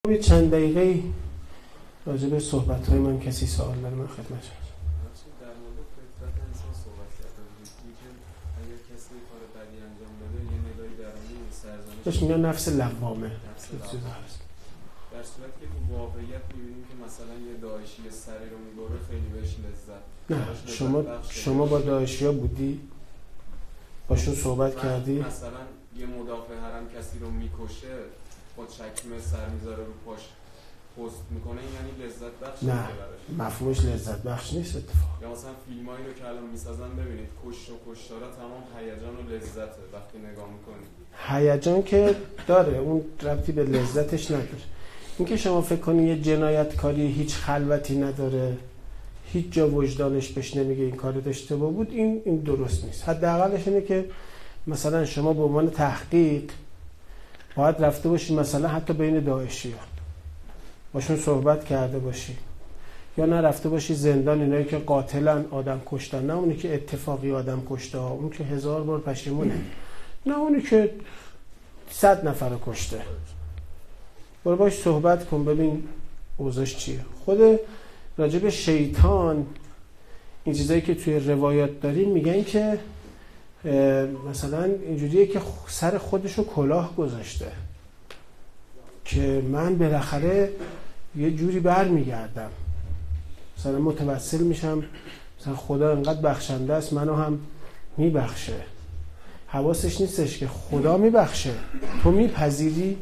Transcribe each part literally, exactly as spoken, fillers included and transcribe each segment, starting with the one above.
یه چند دقیقه راجع به صحبت‌های من کسی سوال داره من خدمتش هستم. در مورد فطرت انسان صحبت کردم که اگر کسی کار بدی انجام بده یه نگاهی درونی سرزنش بهش میگن نفس لوامه. نفس لوامه. در صورتی که تو واقعیت می‌بینیم که مثلا یه داعشی سری رو می‌بره خیلی بهش لذت. نه شما شما با داعشی‌ها بودی؟ باشون صحبت کردی؟ مثلا یه مدافع حرم کسی رو میکشه خود چکمه سر میذاره رو پاش پست میکنه یعنی لذت بخش نه مفهومش لذت بخش نیست اتفاق. یا مثلا فیلمایی رو که الان میسازن ببینید کشت و کشتارا تمام هیجان و لذته وقتی نگاه میکنید. هیجان که داره اون ربطی به لذتش نداره. اینکه شما فکر کنی یه جنایتکاری هیچ خلوتی نداره هیچ جا وجدانش بهش نمیگه این کار اشتباه بود این این درست نیست. حداقلش اینه که مثلا شما به عنوان تحقیق باید رفته باشی مثلا حتی بین داعشی‌ها باشون صحبت کرده باشی یا نه رفته باشی زندان اینایی که قاتلن آدم کشتن نه اونی که اتفاقی آدم کشته ها اون که هزار بار پشیمونه نه اونی که صد نفر رو کشته برو باش صحبت کن ببین اوضاعش چیه. خود راجب شیطان این چیزایی که توی روایات داریم میگن که مثلا اینجوریه که سر خودشو کلاه گذاشته که من بالاخره یه جوری بر میگردم مثلا متوسل میشم مثلا خدا انقدر بخشنده است منو هم میبخشه. حواسش نیستش که خدا میبخشه تو میپذیری.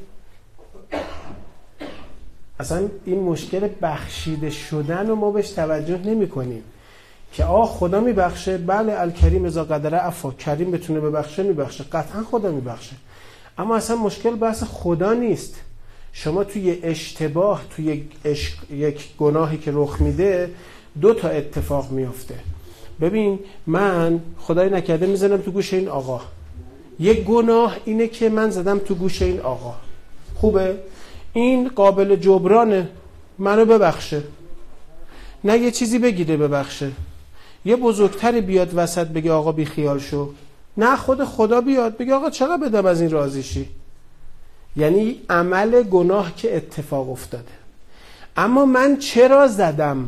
اصلا این مشکل بخشیده شدن رو ما بهش توجه نمی کنیم که آه خدا میبخشه بله الکریم اذا قدر عفا کریم بتونه ببخشه میبخشه قطعا خدا میبخشه اما اصلا مشکل بحث خدا نیست. شما توی اشتباه توی یک گناهی که رخ میده دو تا اتفاق میفته. ببین من خدای نکرده میزنم تو گوش این آقا یک گناه اینه که من زدم تو گوش این آقا خوبه این قابل جبرانه منو ببخشه نه یه چیزی بگیره ببخشه یه بزرگتری بیاد وسط بگه آقا بی خیال شو نه خود خدا بیاد بگه آقا چقدر بدم از این راضی شی. یعنی عمل گناه که اتفاق افتاده اما من چرا زدم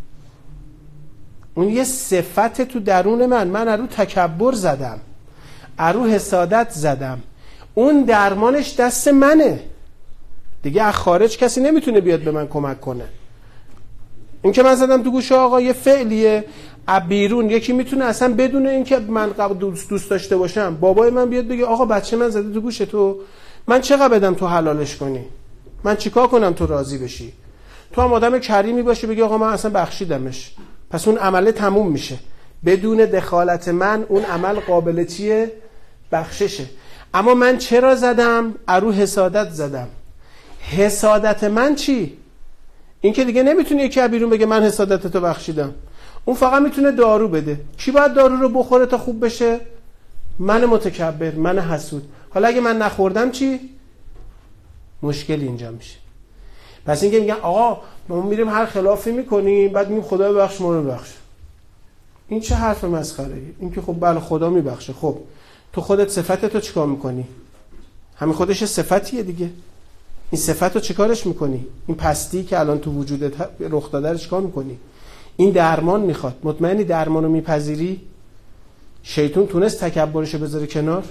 اون یه صفت تو درون من من ارو تکبر زدم ارو حسادت زدم اون درمانش دست منه دیگه از خارج کسی نمیتونه بیاد به من کمک کنه. این که من زدم تو گوش آقا یه فعلیه بیرون یکی میتونه اصلا بدون اینکه من قبل دوست دوست داشته باشم بابای من بیاد بگه آقا بچه من زده تو گوش تو من چقدر بدم تو حلالش کنی من چیکار کنم تو راضی بشی. تو هم آدم کریمی باشی بگی آقا من اصلا بخشیدمش پس اون عمله تموم میشه بدون دخالت من اون عمل قابل چیه بخششه. اما من چرا زدم ارو حسادت زدم. حسادت من چی؟ این که دیگه نمیتونه یکی بیرون بگه من حسادتتو بخشیدم اون فقط میتونه دارو بده. کی باید دارو رو بخوره تا خوب بشه؟ من متکبر من حسود. حالا اگه من نخوردم چی؟ مشکل اینجا میشه. پس اینکه میگن آقا ما میریم هر خلافی میکنیم بعد میگیم خدا ببخش ما رو ببخش این چه حرف مسخره ای؟ این که خب بله خدا میبخشه خب تو خودت صفتتو چیکار میکنی؟ همین خودش صفتیه دیگه. این صفت رو چیکارش میکنی؟ این پستی که الان تو وجودت رخ داده رو چیکار میکنی؟ این درمان میخواد. مطمئنی درمان رو میپذیری؟ شیطان تونست تکبرش رو بذاره کنار؟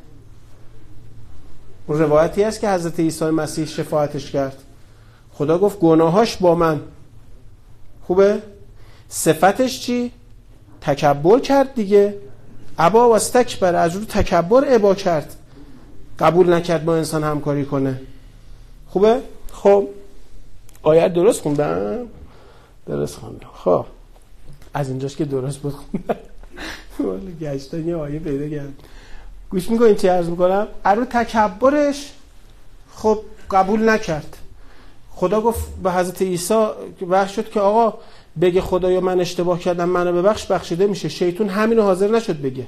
اون روایتی هست که حضرت عیسی مسیح شفاعتش کرد خدا گفت گناهاش با من خوبه؟ صفتش چی؟ تکبر کرد دیگه. ابا و استکبر از رو تکبر ابا کرد قبول نکرد با انسان همکاری کنه خوبه؟ خب آیت درست خوندم؟ درست خوندم. خب از اینجاش که درست بود خوندم ولی گشتن یه آیه پیدا کردم گوش میکنین چی عرض میکنم؟ ارو تکبرش خب قبول نکرد. خدا گفت به حضرت عیسی وحی شد که آقا بگه خدایا من اشتباه کردم منو ببخش بخشیده میشه. شیطان همینو حاضر نشد بگه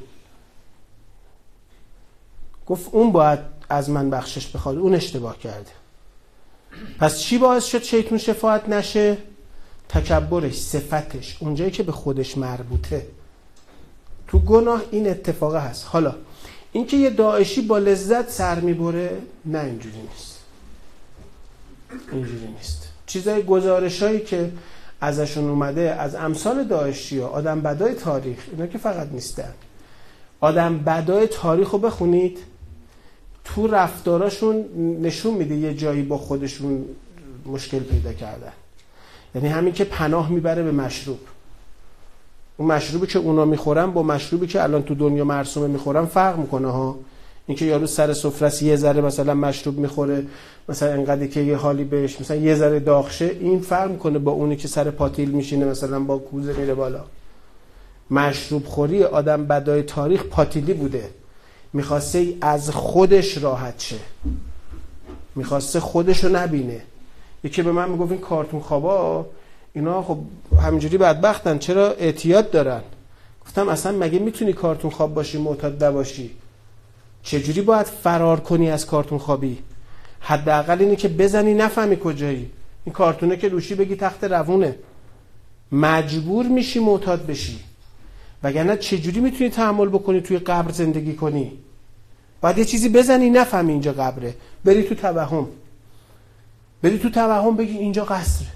گفت اون باید از من بخشش بخواد اون اشتباه کرده. پس چی باعث شد شیطان شفاعت نشه؟ تکبرش صفتش اونجایی که به خودش مربوطه. تو گناه این اتفاقه هست. حالا اینکه یه داعشی با لذت سر میبره نه اینجوری نیست. اینجوری نیست. چیزای گزارشایی که ازشون اومده از امثال داعشی‌ها، آدم بدای تاریخ، اینا که فقط نیستن، آدم بدای تاریخ رو بخونید، تو رفتاراشون نشون میده یه جایی با خودشون مشکل پیدا کردن. یعنی همین که پناه میبره به مشروب، اون مشروبی که اونا میخورن با مشروبی که الان تو دنیا مرسومه میخورن فرق میکنه ها. اینکه یارو سر سفره است یه ذره مثلا مشروب میخوره، مثلا انقدر که یه حالی بهش مثلا یه ذره داغشه، این فرق میکنه با اونی که سر پاتیل میشینه مثلا با کوزه میره بالا. مشروب خوری آدم بدای تاریخ پاتیلی بوده، میخواسته از خودش راحت شه، میخواسته خودش رو نبینه. یکی به من میگفت این کارتون خوابا اینا خب همینجوری بدبختن، چرا اعتیاد دارن؟ گفتم اصلا مگه میتونی کارتون خواب باشی معتاد نباشی؟ چجوری باید فرار کنی از کارتون خوابی؟ حداقل اینه که بزنی نفهمی کجایی. این کارتونه که روشی بگی تخت روونه، مجبور میشی معتاد بشی، وگرنه چجوری میتونی تحمل بکنی توی قبر زندگی کنی؟ باید یه چیزی بزنی نفهمی اینجا قبره، بری تو توهم، بری تو توهم بگی اینجا قصره،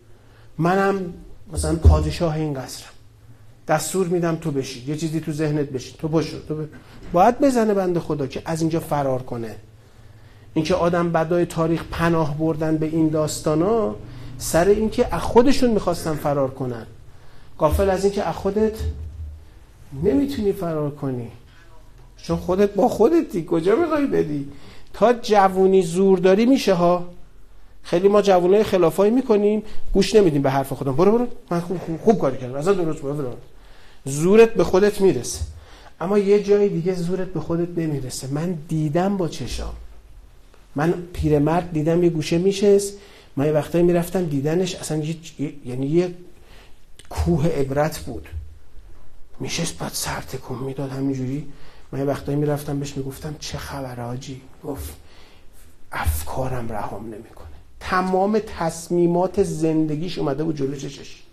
منم مثلا پادشاه این قصرم، دستور میدم تو بشی، یه چیزی تو ذهنت بشی، تو بشو تو ب... باید بزنه بنده خدا که از اینجا فرار کنه. اینکه آدم بدای تاریخ پناه بردن به این داستانا سر اینکه از خودشون میخواستن فرار کنن، غافل از اینکه از خودت نمیتونی فرار کنی، چون خودت با خودتی، کجا میخوای بدی؟ تا جوونی زور داری میشه ها. خیلی ما جوونای خلافایی میکنیم، گوش نمیدیم به حرف خودم، برو برو من خوب خوب, خوب کاری کردم اصلا درست بود، زورت به خودت میرسه. اما یه جای دیگه زورت به خودت نمیرسه. من دیدم با چشام، من پیرمرد دیدم یه گوشه میشست، من یه وقتایی میرفتم دیدنش اصلا یه... یعنی یه کوه عبرت بود، میشست بعد سر تکون میداد همینجوری. من یه وقتایی میرفتم بهش میگفتم چه خبره حاجی؟ گفت افکارم رهام نمیکنه. تمام تصمیمات زندگیش اومده بود جلو چشش،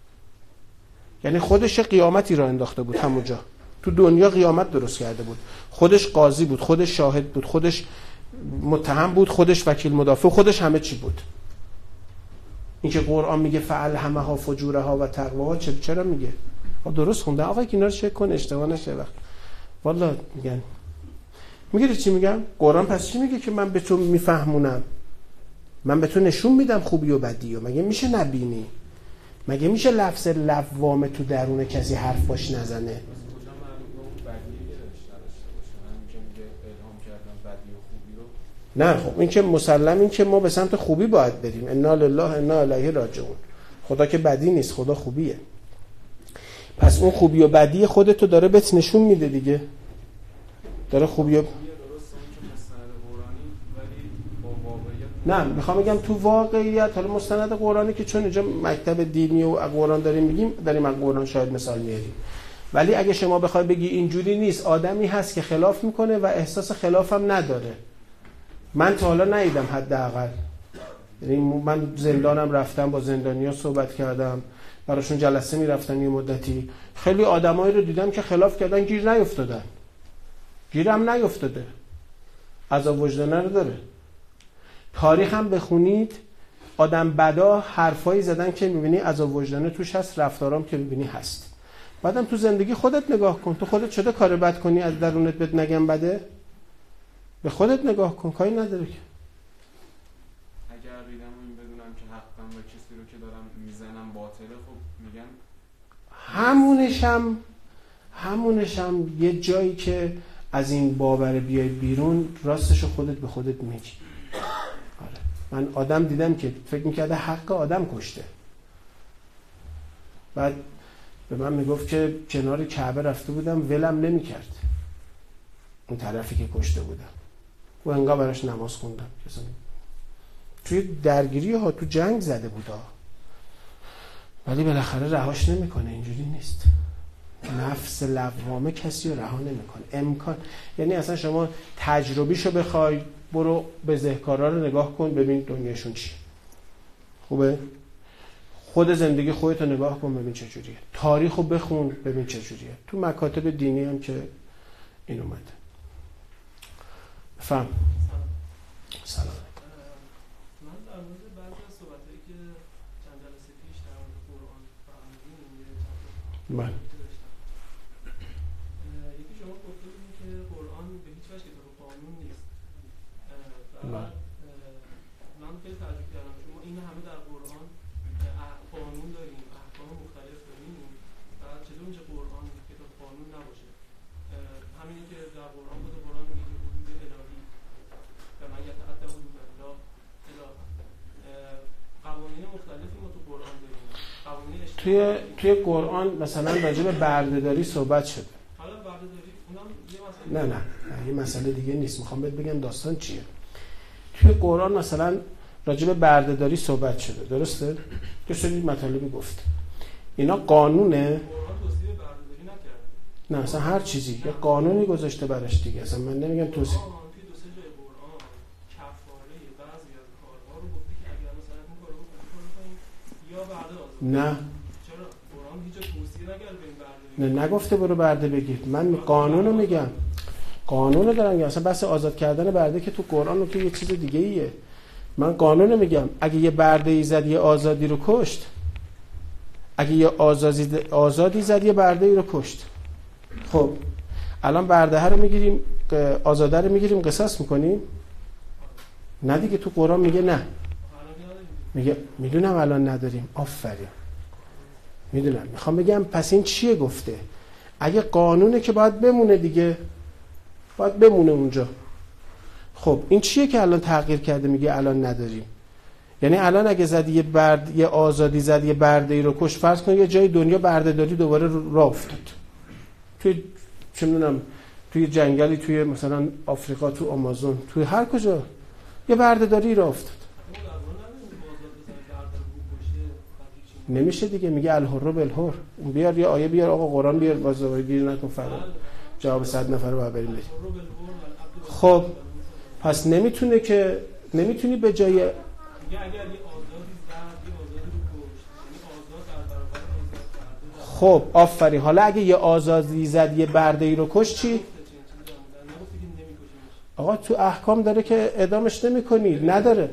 یعنی خودش قیامتی را انداخته بود همونجا تو دنیا، قیامت درست کرده بود. خودش قاضی بود، خودش شاهد بود، خودش متهم بود، خودش وکیل مدافع، خودش همه چی بود. اینکه قرآن میگه فَأَلْهَمَهَا فُجُورَهَا و تقواها، چرا میگه؟ درست خونده آقا که اینا رو چک کن اشتباه نشه وقت. والله میگن میگه چی میگم؟ قرآن پس چی میگه که من به تو میفهمونم، من به تو نشون میدم خوبی و بدی، و مگه میشه نبینی؟ مگه میشه لفظ لوامه تو درون کسی حرف باش نزنه؟ نه خب این که مسلم، این که ما به سمت خوبی باید بریم، انا لله انا الیه راجعون. خدا که بدی نیست، خدا خوبیه. پس اون خوبی و بدی خودتو داره بهت نشون میده دیگه، داره خوبی و... نه میخوام بگم تو واقعیت، حالا مستند قرآنی که چون اینجا مکتب دینی و قرآن داریم میگیم، داریم از قرآن شاید مثال میاریم، ولی اگه شما بخوای بگی اینجوری نیست، آدمی هست که خلاف میکنه و احساس خلافم نداره. من تا حالا ندیدم حداقل، یعنی من زندانم رفتم با زندانیا صحبت کردم، براشون جلسه میرفتن یه مدتی، خیلی آدمایی رو دیدم که خلاف کردن گیر نیافتادن، گیرم نیافتاده، عذاب وجدانه رو داره. تاریخ هم بخونید، آدم بدا حرفایی زدن که میبینی عذاب وجدانه توش هست، رفتارام که میبینی هست. بعدم تو زندگی خودت نگاه کن، تو خودت شده کار بد کنی از درونت بهت نگم بده؟ به خودت نگاه کن، کاری نداره که. اگر ریدم و این بدونم که حقم و کسی رو که دارم میزنم باطله، خب میگن همونشم همونشم یه جایی که از این باور بیای بیرون، راستشو خودت به خودت میگی. آره. من آدم دیدم که فکر میکرده حق آدم کشته، بعد به من میگفت که کنار کعبه رفته بودم ولم نمیکرد اون طرفی که کشته بودم، و انقدر براش نماز خوندم. توی درگیری ها، تو جنگ زده بود ها، ولی بالاخره رهاش نمیکنه. اینجوری نیست، نفس لوامه کسی رو رها نمیکنه. امکان، یعنی اصلا شما تجربیشو بخوای، برو بزهکارا رو نگاه کن ببین دنیاشون چی خوبه، خود زندگی خودتو نگاه کن ببین چه جوریه، تاریخو بخون ببین چه جوریه. تو مکاتب دینی هم که این اومده. فهم. سلام. من در مورد من یکی شما گفته بودین که قرآن به هیچ وجه کتاب قانون نیست. من من خیلی تعجب کردم شما این همه در قرآن قانون داریم، احکام مختلف داریم، بعد چطور میشه قرآن کتاب قانون نباشه؟ همینی که در قرآن بود قرآن میگه حدود الهی و من یتعدى حدود الله اله قوانین مختلفی ما تو قرآن داریم. قوانین توی توی قرآن مثلا راجع به بردهداری صحبت شده. حالا بردهداری اونم یه مسئله نه نه یه مسئله دیگه نیست. میخوام بهت بگم داستان چیه. توی قرآن مثلا راجع به بردهداری صحبت شده، درسته؟ دو سری مطالبی گفت. اینا قانونه. قرآن توصیه بردهداری نکرده. نه اصلا هر چیزی یه قانونی گذاشته براش دیگه. اصلا من نمیگم توصیه. توی دو سه جای قرآن کفاره بعضی از کارها رو گفته که اگر مثلا این کارو بکنید یا بعد آزاد. نه چرا؟ قرآن هیچ جا توصیه نکرده به این بردهداری. نه نگفته برو برده بگیر. من قانونو میگم. قانونو دارم میگم. اصلا بحث آزاد کردن برده که تو قرآن رو که یه چیز دیگه ایه. من قانونو میگم. اگه یه برده ای زد یه آزادی رو کشت، اگه یه آزادی آزادی زد یه برده ای رو کشت، خب الان برده ها رو میگیریم، آزاده رو میگیریم قصاص میکنیم؟ نه دیگه. تو قرآن میگه نه. میگه میدونم الان نداریم. آفرین میدونم. میخوام بگم پس این چیه گفته؟ اگه قانونه که باید بمونه دیگه، باید بمونه اونجا. خب این چیه که الان تغییر کرده میگه الان نداریم؟ یعنی الان اگه زدی یه برد یه آزادی زد یه برده ای رو کش، فرض کن یه جای دنیا برده داری دوباره راه افتاد، توی چه میدونم توی جنگلی، توی مثلا آفریقا، تو آمازون، توی هر کجا یه برده داری راه افتاد، نمیشه دیگه. میگه الحر بالحر. بیار یه آیه بیار آقا قرآن بیار، بازوری گیر نکن فردا جواب صد نفر رو بعد بریم. خب پس نمیتونه که نمیتونی به جای اگر یه آزادی زد یه آزادی رو کشت، یعنی آزاد در برابر آزاد کرده. خب آفرین. حالا اگه یه آزادی زد یه برده ای رو کشت چی؟ آقا تو احکام داره که اعدامش نمی‌کنی. نداره.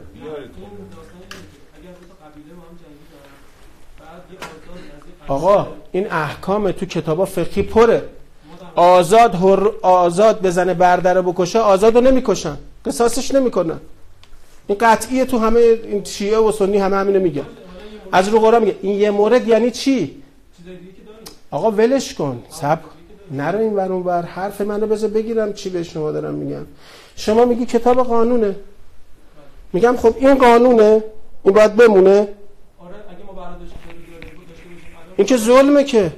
آقا این احکام تو کتابا فقهی پره. آزاد هر آزاد بزنه برده رو بکشه، آزادو نمیکشن، قصاصش نمیکنن. این قطعیه. تو همه این شیعه و سنی همه همینو میگن. از رو قرآن میگه. این یه مورد یعنی چی؟ آقا ولش کن. صبر نرو این ور اون ور. حرف منو بذار بگیرم چی به شما دارم میگم. شما میگی کتاب قانونه. میگم خب این قانونه، این باید بمونه. این که ظلمه که.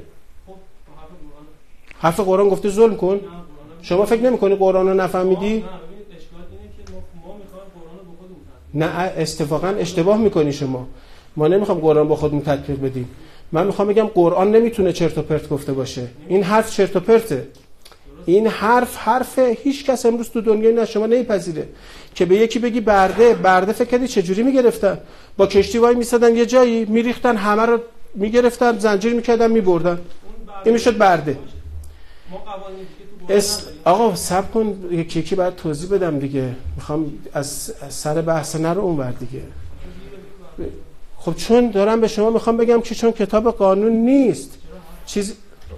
حرف قرآن گفته ظلم کن. شما فکر نمی‌کنی قرآن رو نفهمیدی؟ نه اتفاقا اشتباه میکنی شما. ما نمیخوام قرآن با خودمون تطبیق بدیم. من میخوام بگم قرآن نمیتونه چرت و پرت گفته باشه. این حرف چرت و پرته. این حرف حرف هیچ کس امروز تو دنیای نه شما نمیپذیره که به یکی بگی برده برده فکر کردی چجوری میگرفتن؟ با کشتی وای میسادن یه جایی میریختن، همه رو میگرفتن، زنجیر میکردن، میبردن. این میشد برده. اس... آقا صبر کن یکی یکی باید توضیح بدم دیگه. میخوام از, از سر بحث نرو اونور دیگه. خب چون دارم به شما میخوام بگم که چون کتاب قانون نیست چیز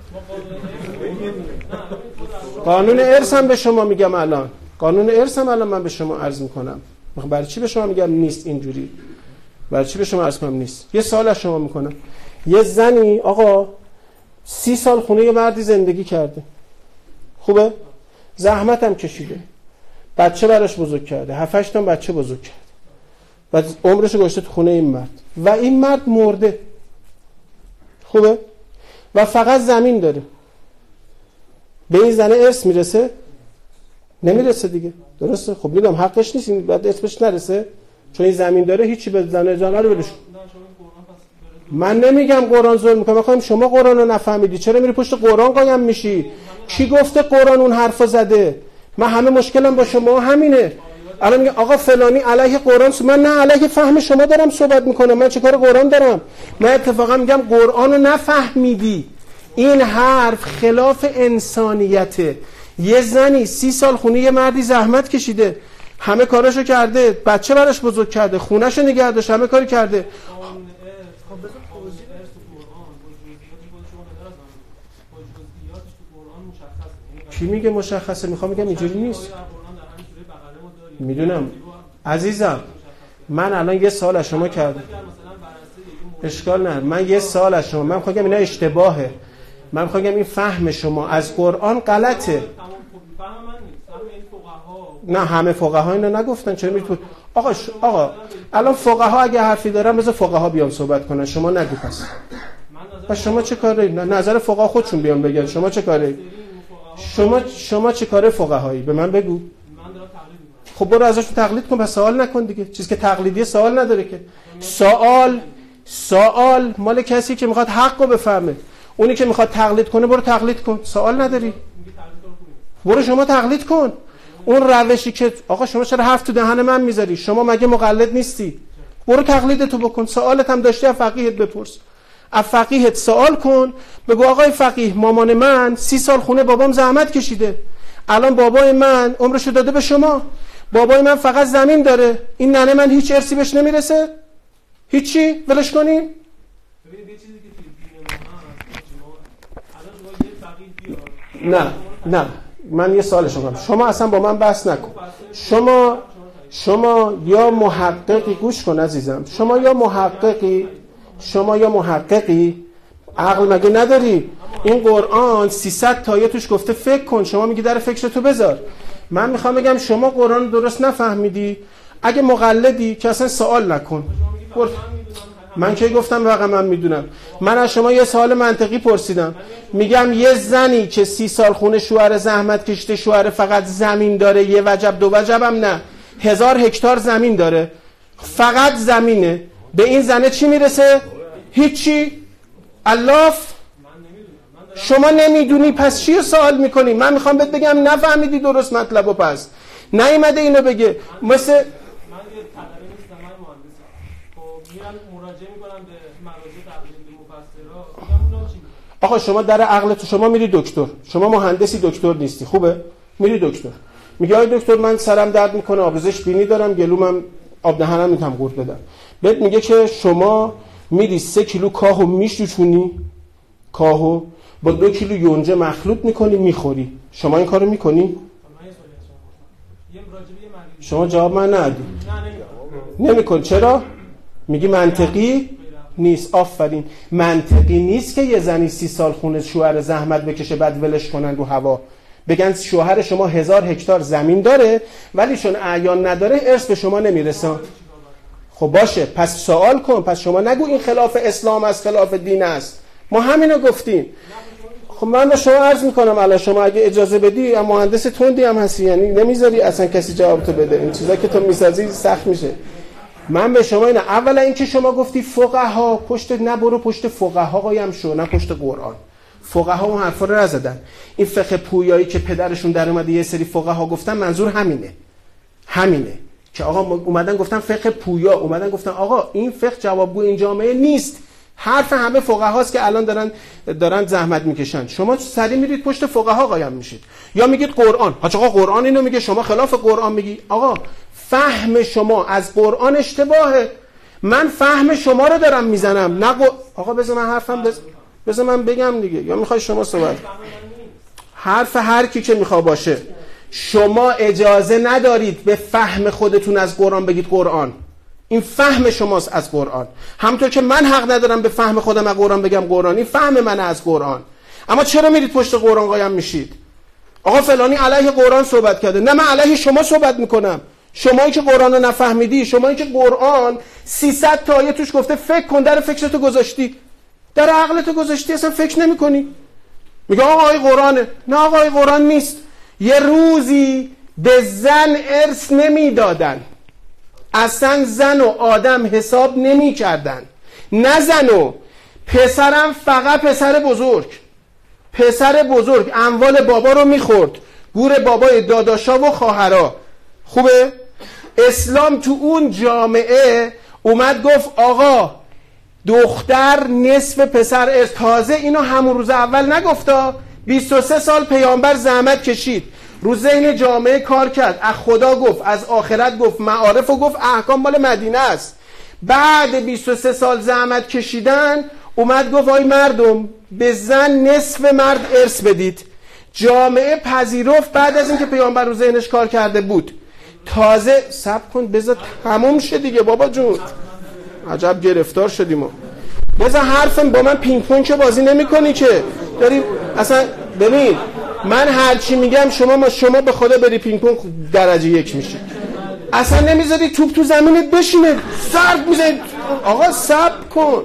قانون ارث هم به شما میگم الان. قانون ارث هم الان من به شما عرض میکنم. برای چی به شما میگم نیست اینجوری؟ برای چی به شما عرض کنم نیست؟ یه سوال از شما میکنم. یه زنی آقا سی سال خونه یه مردی زندگی کرده، خوبه؟ زحمت هم کشیده، بچه براش بزرگ کرده، هفت هشت تا بچه بزرگ کرده، بعد عمرش گذاشته تو خونه این مرد و این مرد مرده، خوبه؟ و فقط زمین داره. به این زنه ارث میرسه؟ نمیرسه دیگه، درسته؟ خب میدونم حقش نیست، بعد اسمش نرسه چون این زمین داره، هیچی به زنه جانه رو ولش. من نمیگم قرآن ظلم میکنه، میخوام شما قرآن رو نفهمیدی، چرا میری پشت قرآن قایم میشی؟ کی گفته قرآن اون حرفو زده؟ من همه مشکلم با شما همینه. الان میگه آقا فلانی علیه قرآن، من نه علیه فهم شما دارم صحبت میکنم. من چه کار قرآن دارم؟ من اتفاقا میگم قرآن رو نفهمیدی. این حرف خلاف انسانیته. یه زنی سی سال خونه یه مردی زحمت کشیده، همه کاراشو کرده، بچه براش بزرگ کرده، خونه‌شو نگه داشت، همه کاری کرده. کی میگه مشخصه؟ میخوام بگم اینجوری نیست. میدونم عزیزم، من الان یه سوال از شما کردم. اشکال نداره، من یه سوال از شما، من میخوام بگم اینا اشتباهه. من میخوام بگم این فهم شما از قرآن غلطه. نه همه فقها اینو نگفتن. چرا میتونید آقا ش... آقا الان فقها اگه حرفی دارن بذار فقها بیان صحبت کنن، شما نگو. پس پس شما چه کاره؟ نظر فقها خودشون بیان بگن. شما چه کاره؟ شما شما چه کاره فقهایی؟ به من بگو. خب برو ازشون تقلید کن، بس سوال نکن دیگه. چیزی که تقلیدیه سوال نداره که. سوال سوال مال کسی که میخواد حقو بفهمه. اونی که میخواد تقلید کنه برو تقلید کن، سوال نداری. برو شما تقلید کن. اون روشی که آقا شما چرا حرف تو دهن من میذاری؟ شما مگه مقلد نیستی؟ برو تقلیدتو بکن. سوالت هم داشتی از فقیهت بپرس. از فقیهت سوال کن، بگو آقای فقیه مامان من سی سال خونه بابام زحمت کشیده، الان بابای من عمرشو داده به شما، بابای من فقط زمین داره، این ننه من هیچ ارثی بهش نمیرسه؟ هیچی؟ ولش کنیم؟ ببینید یه چیزی که توی دین ما هست، الان شما یه فقیه بیار. نه نه من یه سوال شما کنم. شما اصلا با من بحث نکن. شما شما یا محققی، گوش کن عزیزم، شما یا محققی شما یا محققی عقل مگه نداری؟ این قرآن سیصد تایه توش گفته فکر کن، شما میگی در فکرتو بذار. من میخوام بگم شما قرآن درست نفهمیدی. اگه مقلدی که اصلا سوال نکن. من که گفتم واقعا من میدونم. من از شما یه سوال منطقی پرسیدم، میگم یه زنی که سی سال خونه شوهر زحمت کشته، شوهر فقط زمین داره، یه وجب دو وجب هم نه، هزار هکتار زمین داره، فقط زمینه، به این زنه چی میرسه؟ هیچی. الاف شما نمیدونی پس چی سوال میکنی؟ من میخوام بهت بگم نفهمیدی درست مطلبو. پس نیومده اینو بگه مثل من یه طلبه نیستم، من مهندسم. خب میرم مراجعه میکنم به مراجع تقلید مفسرا، میگم اونا چی میگن؟ آقا شما در عقل تو، شما میری دکتر، شما مهندسی دکتر نیستی، خوبه؟ میری دکتر، میگه آی دکتر من سرم درد میکنه، آبریزش بینی دارم، گلومم آب دهنم میتونم قورت بدم. بهت میگه که شما میری سه کیلو کاهو میشوچونی، کاهو با دو کیلو یونجه مخلوط میکنی میخوری. شما این کارو میکنی؟ شما جواب من ندی. نمیکن. چرا؟ میگی منطقی نیست. آفرین. منطقی نیست که یه زنی سی سال خونه شوهر زحمت بکشه بعد ولش کنن رو هوا، بگن شوهر شما هزار هکتار زمین داره ولی چون اعیان نداره ارث به شما نمیرسه. خب باشه، پس سوال کن. پس شما نگو این خلاف اسلام است، خلاف دین است. ما همینو گفتیم. خب من به شما عرض میکنم الان شما اگه اجازه بدی، اما مهندس تندی هم هستی، یعنی نمیذاری اصلا کسی جواب تو بده. این چیزا که تو میسازی سخت میشه. من به شما اینا، اولا اینکه شما گفتی فقها پشت، نه برو پشت فقها قایم شو، نه پشت قرآن. فقها اون حرفا رو نزدن. این فقه پویایی که پدرشون در اومده یه سری فقها گفتن، منظور همینه. همینه که آقا اومدن گفتن فقه پویا، اومدن گفتن آقا این فقه جوابگو این جامعه نیست. حرف همه فقهاست که الان دارن دارن زحمت میکشن. شما سری میرید پشت فقها قایم میشید یا میگید قرآن. ها آقا قرآن اینو میگه، شما خلاف قرآن میگی. آقا فهم شما از قرآن اشتباهه. من فهم شما رو دارم میزنم، نه ق... آقا بذار من حرفم بز... بذار من بگم دیگه، یا میخوای شما صحبت؟ حرف هر کی که میخوا باشه. شما اجازه ندارید به فهم خودتون از قرآن بگید قرآن. این فهم شماست از قرآن، همونطور که من حق ندارم به فهم خودم از قرآن بگم قرآن. این فهم منه از قرآن. اما چرا میرید پشت قرآن قایم میشید؟ آقا فلانی علیه قرآن صحبت کرده، نه من علیه شما صحبت میکنم. شمایی که قرآن رو نفهمیدی، شمایی که قرآن سیصد تا آیه توش گفته فکر کن، در فکرتو گذاشتی، در عقلتو گذاشتی، اصلا فکر نمیکنی. میگه آقا این قرآنه. نه آقا این قرآن نیست. یه روزی به زن ارث نمیدادن، اصلا زن و آدم حساب نمی کردن. نه زن و پسرم، فقط پسر بزرگ. پسر بزرگ اموال بابا رو میخورد، گور بابای داداشا و خواهرا. خوبه؟ اسلام تو اون جامعه اومد گفت آقا دختر نصف پسر ارث. تازه اینو همون روز اول نگفتا، بیست و سه سال پیامبر زحمت کشید، رو ذهن جامعه کار کرد، از خدا گفت، از آخرت گفت، معارف و گفت، احکام مال مدینه است. بعد بیست و سه سال زحمت کشیدن اومد گفت آی مردم به زن نصف مرد ارث بدید. جامعه پذیرفت بعد از اینکه پیامبر رو ذهنش کار کرده بود. تازه صبر کن بذار تموم شه دیگه بابا جون، عجب گرفتار شدیم ما. بذار حرفم با من پینگ پونگ بازی نمی‌کنی که داری اصلا. ببین من هر چی میگم شما ما شما به خدا بری پینگ پونگ درجه یک میشی. اصلا نمیذاری توپ تو زمینت بشینه، سرد میزنی. آقا صبر کن.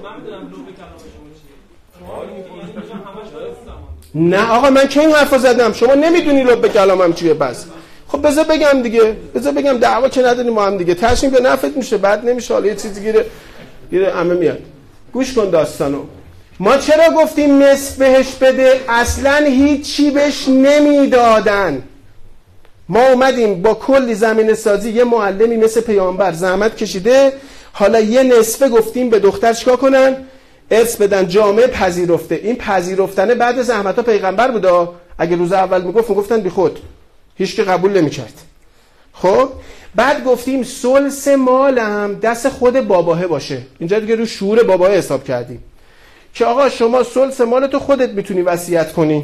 نه آقا من که این حرفا زدم؟ شما نمیدونی لب کلامم چیه. بس خب بذار بگم دیگه، بذار بگم دعوا که نداریم ما هم دیگه. تشین به نفعت میشه، بعد نمیشه حالا یه چیزی گیره گیره همه میاد. گوش کن داستانو. ما چرا گفتیم نصف بهش بده؟ اصلا هیچی بهش نمیدادن. ما اومدیم با کلی زمینه سازی، یه معلمی مثل پیامبر زحمت کشیده، حالا یه نصفه گفتیم به دختر چیکار کنن؟ ارث بدن. جامعه پذیرفته. این پذیرفتنه بعد زحمت‌ها پیغمبر بودا. اگه روز اول میگفت میگفتن بی خود، هیچ کی قبول نمی‌کرد. خب بعد گفتیم ثلث مالم دست خود باباه باشه. اینجا دیگه رو شعور باباه حساب کردیم که آقا شما ثلث مالتو خودت میتونی وصیت کنی.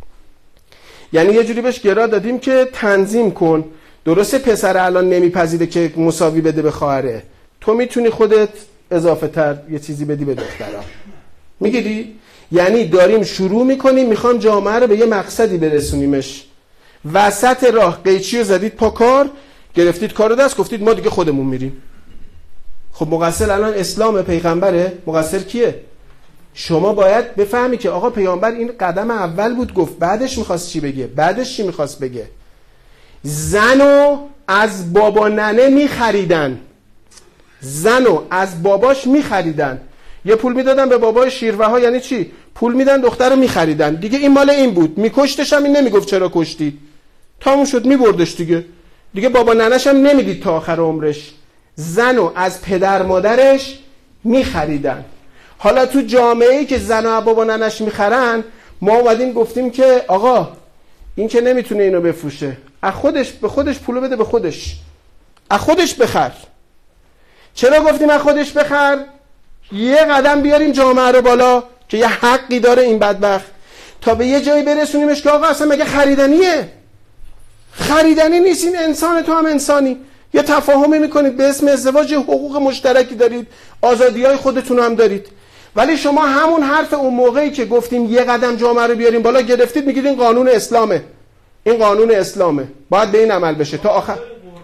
یعنی یه جوری بهش گرا دادیم که تنظیم کن. درسته پسر الان نمیپذیره که مساوی بده به خواهره، تو میتونی خودت اضافه تر یه چیزی بدی به دخترها. میگیری؟ یعنی داریم شروع میکنیم میخوام جامعه رو به یه مقصدی برسونیمش. وسط راه قیچی رو زدید پا کار، گرفتید کار رو دست، گفتید ما دیگه خودمون میریم. خب مقصر الان اسلام پیغمبره؟ مقصر کیه؟ شما باید بفهمی که آقا پیامبر این قدم اول بود گفت، بعدش میخواست چی بگه؟ بعدش چی میخواست بگه؟ زنو از بابا ننه میخریدن. زنو از باباش میخریدن. یه پول میدادن به بابای شیروه ها. یعنی چی؟ پول میدن دختر رو میخریدن دیگه. این مال این بود. میکشتش هم این نمیگفت چرا کشتی، تموم شد، میبردش دیگه. دیگه بابا ننش هم نمیدید تا آخر عمرش. زنو از پدر مادرش میخریدن. حالا تو جامعه‌ای که زن و بابا ننش میخرن، ما اومدیم گفتیم که آقا این که نمیتونه اینو بفروشه، از خودش به خودش پولو بده، به خودش از خودش بخر. چرا گفتیم از خودش بخر؟ یه قدم بیاریم جامعه رو بالا که یه حقی داره این بدبخت، تا به یه جایی برسونیمش که آقا اصلا مگه خریدنیه؟ خریدنی نیست. این انسان، تو هم انسانی. یه تفاهمی میکنید به اسم ازدواج، حقوق مشترکی دارید، آزادی‌های خودتون هم دارید. ولی شما همون حرف اون موقعی که گفتیم یه قدم جامعه رو بیاریم بالا گرفتید، میگید این قانون اسلامه، این قانون اسلامه، باید به این عمل بشه تا آخر.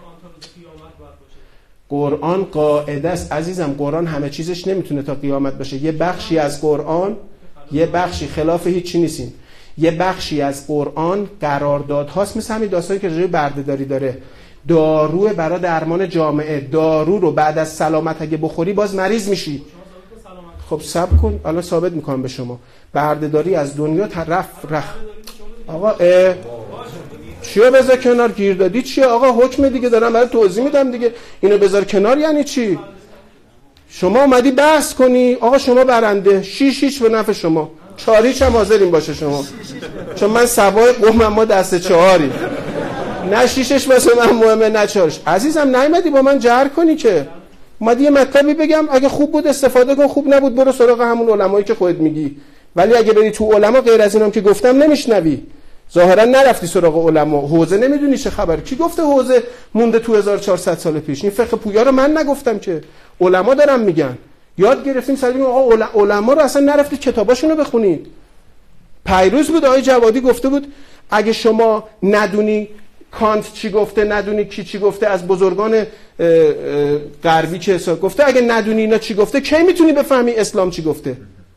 قرآن قاعده است عزیزم. قرآن همه چیزش نمیتونه تا قیامت باشه. یه بخشی از قرآن، یه بخشی خلاف هیچی نیستین، یه بخشی از قرآن قرارداد هاست، مثل همین داستانی که رجوع بردهداری داره. داروه برای درمان جامعه. دارو رو بعد از سلامت اگه بخوری باز مریض میشی. خب صبر کن الان ثابت میکنم به شما. بردهداری از دنیا طرف رخ. آقا چیو بذار کنار؟ گیر دادی چیه آقا؟ حکم دیگه دارم برای توضیح میدم دیگه. اینو بذار کنار یعنی چی؟ شما اومدی بحث کنی آقا شما برنده، شیش هیچ به نفع شما، چهار هیچ هم حاضرین باشه شما، چون من سوای قومم، ما دست چهاری، نه شیشش واسه من مهمه نه چهارش. عزیزم نیومدی با من جر کنی که، اومدی یه مطلبی بگم، اگه خوب بود استفاده کن، خوب نبود برو سراغ همون علمایی که خودت میگی. ولی اگه بری تو علما غیر از اینام که گفتم نمیشنوی. ظاهرا نرفتی سراغ علما، حوزه نمیدونی چه خبر. کی گفته حوزه مونده تو هزار و چهارصد سال پیش؟ این فقه پویا رو من نگفتم که، علما دارن میگن. یاد گرفتیم سر بگیم آقا علما رو اصلا نرفتید کتاباشون رو بخونید. پیروز بود آقای جوادی گفته بود اگه شما ندونی کانت چی گفته، ندونی کی چی گفته، از بزرگان غربی چه حساب گفته، اگه ندونی اینا چی گفته کی میتونی بفهمی اسلام چی گفته؟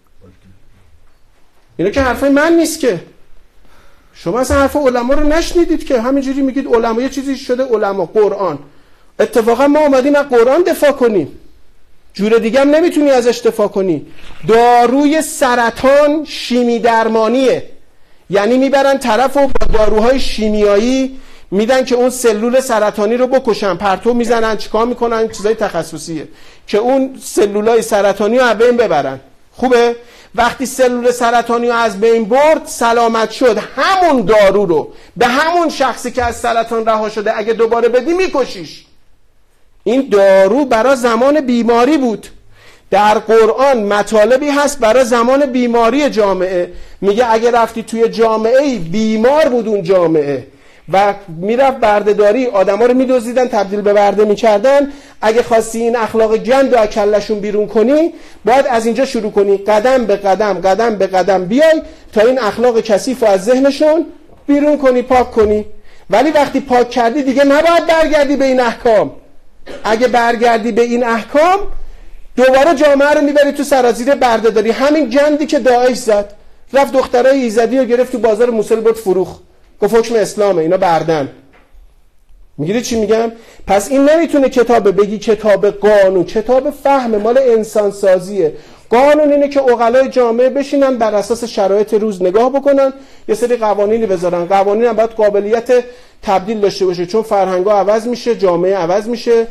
اینا که حرفای من نیست که. شما اصلا حرف علما رو نشنیدید که، همینجوری میگید علما یه چیزی شده علما. قرآن اتفاقا ما اومدیم از قرآن دفاع کنیم، جور دیگه هم نمیتونی ازش دفاع کنی. داروی سرطان شیمی درمانیه، یعنی میبرن طرف و با داروهای شیمیایی میدن که اون سلول سرطانی رو بکشن، پرتو میزنن، چیکار میکنن، چیزای تخصصیه که اون سلولای سرطانی رو از بین ببرن. خوبه؟ وقتی سلول سرطانی رو از بین برد، سلامت شد، همون دارو رو به همون شخصی که از سرطان رها شده اگه دوباره بدی میکشیش. این دارو برای زمان بیماری بود. در قرآن مطالبی هست برای زمان بیماری جامعه. میگه اگه رفتی توی جامعه بیمار بود اون جامعه و میرفت بردهداری، آدما رو میدزدیدن تبدیل به برده میکردن، اگه خواستی این اخلاق گند و کلشون بیرون کنی باید از اینجا شروع کنی، قدم به قدم قدم به قدم بیای تا این اخلاق کثیف رو از ذهنشون بیرون کنی، پاک کنی. ولی وقتی پاک کردی دیگه نباید برگردی به این احکام. اگه برگردی به این احکام دوباره جامعه رو میبری تو سرازیر بردهداری. همین گندی که داعش زد، رفت دخترای ایزدی رو گرفت تو بازار موصل برد فروخ، گفت حکم اسلامه، اینا بردن. میگیری چی میگم؟ پس این نمیتونه کتاب بگی کتاب قانون، کتاب فهم مال انسان سازیه. قانون اینه که عقلای جامعه بشینن بر اساس شرایط روز نگاه بکنن، یه سری قوانینی بذارن. قوانین هم باید قابلیت تبدیل داشته باشه، چون فرهنگ‌ها عوض میشه، جامعه عوض میشه.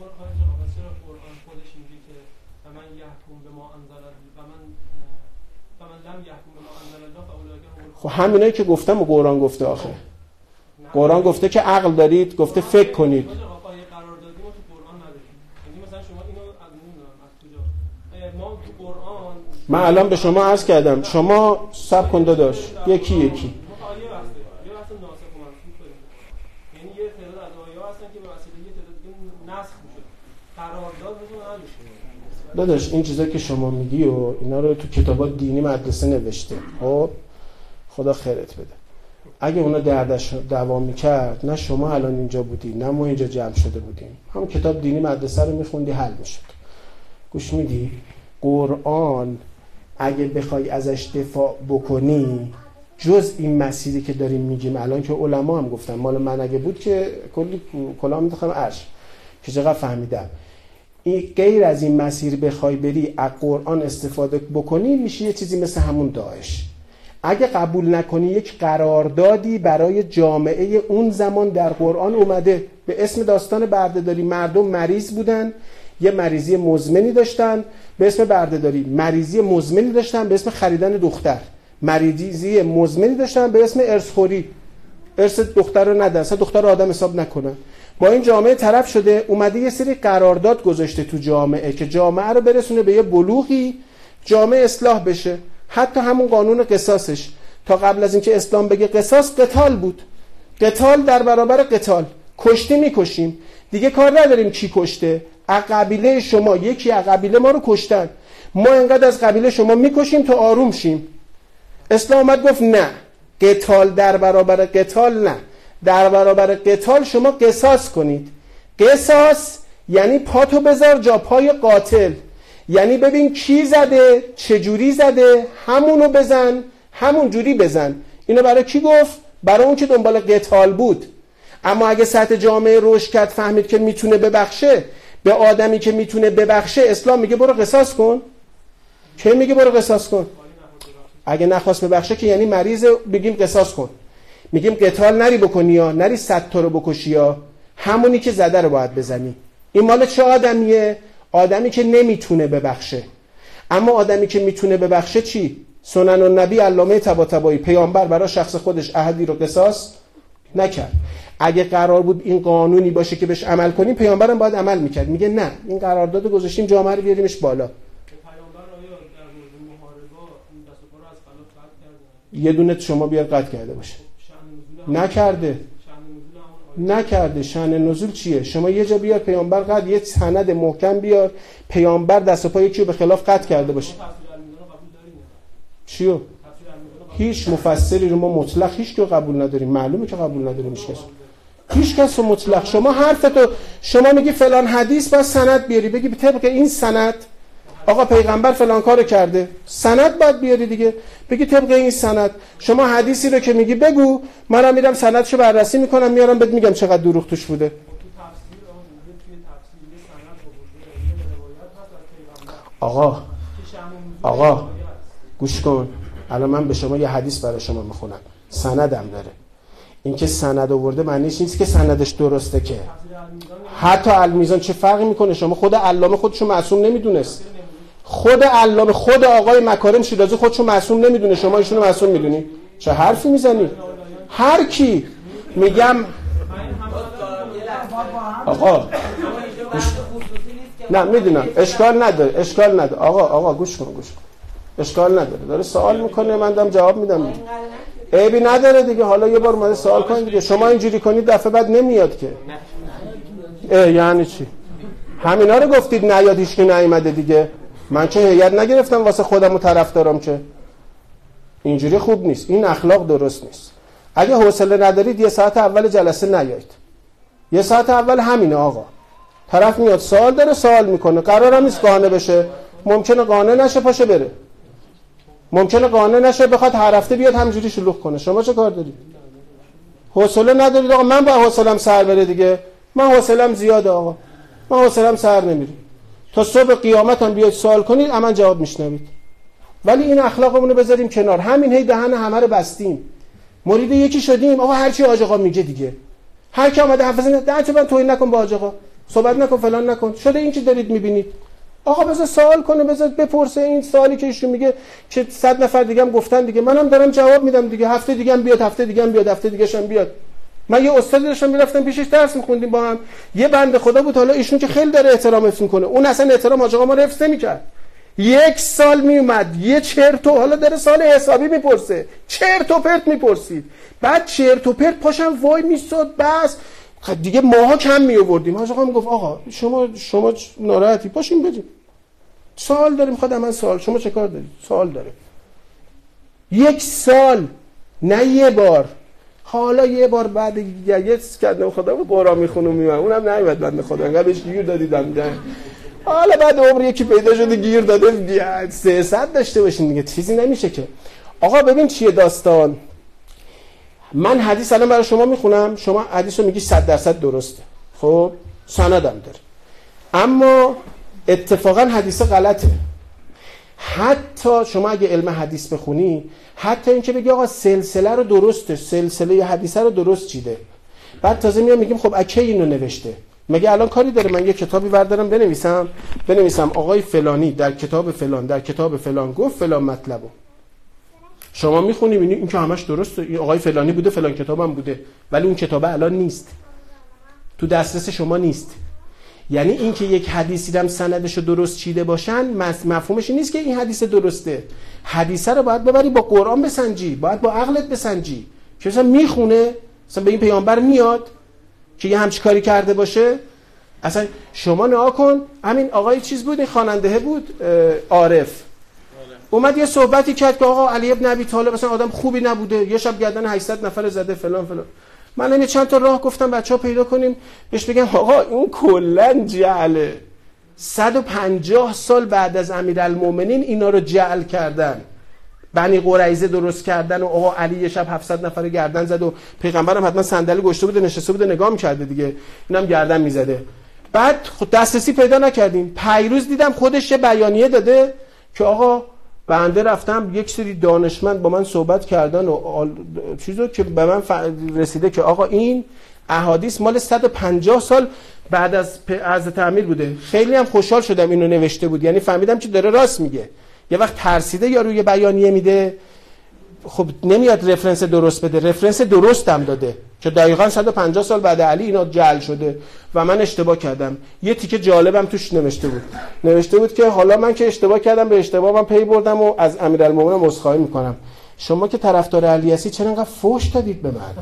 خب همینایی که گفتم و قرآن گفته. آخه قرآن گفته که عقل دارید، گفته فکر کنید. من الان به شما عرض کردم، شما سب کن داداش، یکی یکی داداش این چیزایی که شما میگی و اینا رو تو کتابات دینی مدرسه نوشته. خب خدا خیرت بده. اگه اونا دردش دوام میکرد نه شما الان اینجا بودی نه ما اینجا جمع شده بودیم. هم کتاب دینی مدرسه رو میخوندی حل میشد. گوش میدی؟ قرآن اگه بخوای ازش دفاع بکنی جز این مسیری که داریم میگیم الان که علما هم گفتن، مال من اگه بود که کلی کلام میدخم عرش که چقدر فهمیدم. این غیر از این مسیر بخوای بری از قرآن استفاده بکنی میشه یه چیزی مثل همون داعش. اگه قبول نکنی یک قراردادی برای جامعه اون زمان در قرآن اومده به اسم داستان بردهداری. مردم مریض بودن، یه مریضی مزمنی داشتن به اسم بردهداری، مریضی مزمنی داشتن به اسم خریدن دختر، مریضی مزمنی داشتن به اسم ارثخوری، ارث دختر رو ندن، اصلا دختر رو آدم حساب نکنن. با این جامعه طرف شده، اومده یه سری قرارداد گذاشته تو جامعه که جامعه رو برسونه به یه بلوغی، جامعه اصلاح بشه. حتی همون قانون قصاصش تا قبل از اینکه اسلام بگه قصاص، قتال بود. قتال در برابر قتال، کشتی میکشیم دیگه، کار نداریم کی کشته. از قبیله شما یکی از قبیله ما رو کشتن، ما انقدر از قبیله شما میکشیم تا آروم شیم. اسلام اومد گفت نه، قتال در برابر قتال نه، در برابر قتال شما قصاص کنید. قصاص یعنی پاتو بذار جا پای قاتل، یعنی ببین کی زده، چجوری زده، همونو بزن، همون جوری بزن. اینو برای کی گفت؟ برای اون که دنبال قتال بود. اما اگه سطح جامعه رشد کرد فهمید که میتونه ببخشه، به آدمی که میتونه ببخشه اسلام میگه برو قصاص کن. کی میگه برو قصاص کن؟ اگه نخواست ببخشه که یعنی مریض، بگیم قصاص کن. میگیم قتال نری بکنی یا نری صد تا رو بکشی، یا همونی که زده رو باید بزنی. این مال چه آدمیه؟ آدمی که نمیتونه ببخشه. اما آدمی که میتونه ببخشه چی؟ سنن النبی علامه طباطبایی، پیامبر برای شخص خودش احدی رو قصاص نکرد. اگه قرار بود این قانونی باشه که بهش عمل کنیم، پیامبرم باید عمل میکرد. میگه نه، این قرارداد رو گذاشتیم جامعه رو بیاریمش بالا. یه دونه شما بیار قطع کرده باشه. نکرده. نکرده. شأن نزول چیه؟ شما یه جا بیار پیامبر قطع، یه سند محکم بیار پیامبر دست و پای یکی رو به خلاف قطع کرده باشه. چیو؟ هیچ مفسری رو ما مطلق هیچ که قبول نداریم. معلومه که قبول نداریم هیچ کس. هیچ کس رو مطلق. شما حرفتو شما میگی فلان حدیث با سند بیاری، بگی طبق این سند آقا پیغمبر فلان کارو کرده، سند باید بیاری دیگه. بگی طبق این سند. شما حدیثی رو که میگی بگو، منم میرم سندشو بررسی میکنم میارم بهت میگم چقدر دروغ توش بوده. آقا آقا گوش کن، الان من به شما یه حدیث برای شما میخونم، سندم داره. این که سند آورده معنیش نیست که سندش درسته که. حتی المیزان چه فرقی میکنه؟ شما خود علامه خودشو معصوم نمیدونست. خود علامه، خود آقای مکارم شیرازی خودشو معصوم نمیدونه، شما ایشونو معصوم میدونی؟ چه حرفی میزنی؟ هر کی میگم آقا نه میدونم اشکال نداره اشکال نداره آقا آقا گوش کن گوش کن اشکال نداره داره سوال میکنه من دارم جواب میدم دیگه. عیبی نداره دیگه حالا یه بار اومده سوال کنید دیگه شما اینجوری کنید دفعه بعد نمیاد که اه یعنی چی همینا رو گفتید نیاد هیچ کی نیومده دیگه من چه هیئت نگرفتم واسه خودم و طرفدارم که اینجوری خوب نیست این اخلاق درست نیست اگه حوصله ندارید یه ساعت اول جلسه نیایید یه ساعت اول همینه آقا طرف میاد سوال داره سوال میکنه قرارم نیست قانع بشه ممکنه قانع نشه پاشه بره ممکنه قانع نشه بخواد هر هفته بیاد همینجوری شلوغ کنه شما چه کار دارید حوصله ندارید آقا من با حوصله‌ام سر بره دیگه من حوصله‌ام زیاده آقا من حوصله‌ام سر نمیره تا صبح قیامت هم بیاید سوال کنید اما جواب میشنوید ولی این اخلاقمون رو بذاریم کنار همین هی دهن همه رو بستیم مرید یکی شدیم آقا هر چی حاج آقا میگه دیگه هر کی اومده حرف بزنه دهنت من توهین نکن با حاج آقا صحبت نکن فلان نکن شده این چی دارید میبینید آقا بذار سوال کنه بذار بپرسه این سوالی که ایشون میگه که صد نفر دیگه هم گفتن دیگه منم دارم جواب میدم دیگه هفته دیگه هم بیاد هفته دیگه هم بیاد هفته دیگه هم بیاد من یه استادی داشتم میرفتم پیشش درس میخوندیم با هم یه بنده خدا بود حالا ایشون که خیلی داره احترامت میکنه اون اصلا احترام حاج آقا ما حفظ نمیکرد یک سال میومد یه چرت و حالا داره سال حسابی میپرسه چرت و پرت میپرسید بعد چرت و پرت پاشم وای میستاد بس دیگه ماها کم می آوردیم حاج آقا میگفت آقا شما شما ناراحتی پاشین بریم سوال داریم میخواد من سوال شما چه کار دارید سوال داره یک سال نه یه بار حالا یه بار بعد یه کردم خدا بود قرآن میخونه میومد اونم نیومد بنده خدا انقدر بهش گیر دادیدم حالا بعد عمر یکی پیدا شده گیر داده سه صد داشته باشین دیگه چیزی نمیشه که آقا ببین چیه داستان من حدیث الان برای شما میخونم شما حدیث رو میگی صد درصد درسته خب سندم داره اما اتفاقا حدیث غلطه حتی شما اگه علم حدیث بخونی حتی اینکه بگی آقا سلسله رو درسته سلسله حدیثه رو درست چیده بعد تازه میام میگیم خب اکی اینو نوشته مگه الان کاری داره من یه کتابی بردارم بنویسم بنویسم آقای فلانی در کتاب فلان در کتاب فلان گفت فلان مطلبو شما میخونی میبینی این که همش درسته این آقای فلانی بوده فلان کتابم بوده ولی اون کتاب الان نیست تو دسترس شما نیست یعنی این که یک حدیثی هم سندشو درست چیده باشن مفهومش نیست که این حدیث درسته حدیثه رو باید ببری با قرآن بسنجی باید با عقلت بسنجی که مثلا میخونه مثلا به این پیامبر میاد که یه همچی کاری کرده باشه اصلا شما نها کن همین آقای چیز بود این خواننده بود عارف اومد یه صحبتی کرد که آقا علی ابن ابی طالب مثلا آدم خوبی نبوده یه شب گردن هشتصد نفر زده فلان فلان من هم چند تا راه گفتم بچه‌ها پیدا کنیم بهش بگم آقا این کلا جعله صد و پنجاه سال بعد از امیرالمومنین اینا رو جعل کردن بنی قریظه درست کردن و آقا علی یه شب هفتصد نفر گردن زد و پیغمبرم حتما صندلی گشته بوده نشسته بوده نگاه می‌کرده دیگه اینم گردن میزده بعد دسترسی پیدا نکردیم پیروز دیدم خودش یه بیانیه داده که آقا بنده رفتم یک سری دانشمند با من صحبت کردن و آل... چیزو که به من ف... رسیده که آقا این احادیث مال صد و پنجاه سال بعد از پ... حضرت امیر بوده خیلی هم خوشحال شدم اینو نوشته بود یعنی فهمیدم که داره راست میگه یه وقت ترسیده یا روی بیانیه میده خب نمیاد رفرنس درست بده رفرنس درست هم داده که دقیقاً صد و پنجاه سال بعد علی اینا جعل شده و من اشتباه کردم یه تیکه جالبم توش نوشته بود نوشته بود که حالا من که اشتباه کردم به اشتباهم پی بردم و از امیرالمومنین عذرخواهی میکنم شما که طرفدار علی هستی چرا انقدر فحش دادید به من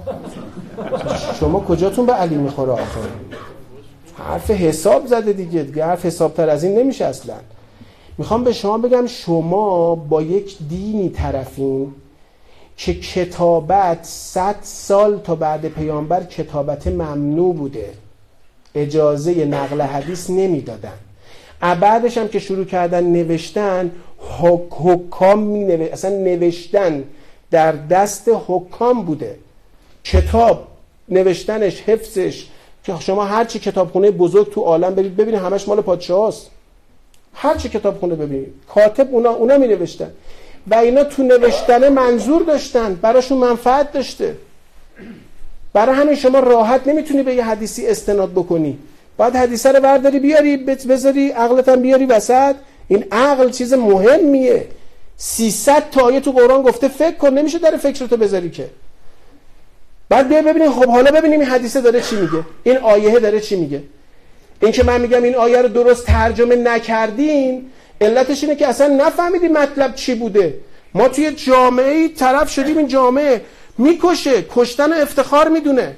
شما کجاتون به علی میخوره آخر حرف حساب زده دیگه دیگه حرف حسابتر از این نمیشه اصلا میخوام به شما بگم شما با یک دینی طرفین که کتابت صد سال تا بعد پیامبر کتابت ممنوع بوده اجازه نقل حدیث نمیدادن بعدش هم که شروع کردن نوشتن حک حکام می نوشتن اصلا نوشتن در دست حکام بوده کتاب نوشتنش حفظش که شما هر چی کتابخونه بزرگ تو عالم برید ببینید همش مال پادشاه است هر چی کتابخونه ببینید کاتب اونا اونا می نوشتن و اینا تو نوشتن منظور داشتن براشون منفعت داشته برای همین شما راحت نمیتونی به یه حدیثی استناد بکنی باید حدیثه رو برداری بیاری بذاری عقلت هم بیاری وسط این عقل چیز مهمیه سیصد تا آیه تو قرآن گفته فکر کن نمیشه در فکرتو بذاری که بعد بیا ببینیم خب حالا ببینیم این حدیثه داره چی میگه این آیه داره چی میگه این که من میگم این آیه رو درست ترجمه نکردیم علتش اینه که اصلا نفهمیدیم مطلب چی بوده. ما توی جامعه طرف شدیم این جامعه میکشه، کشتن افتخار میدونه،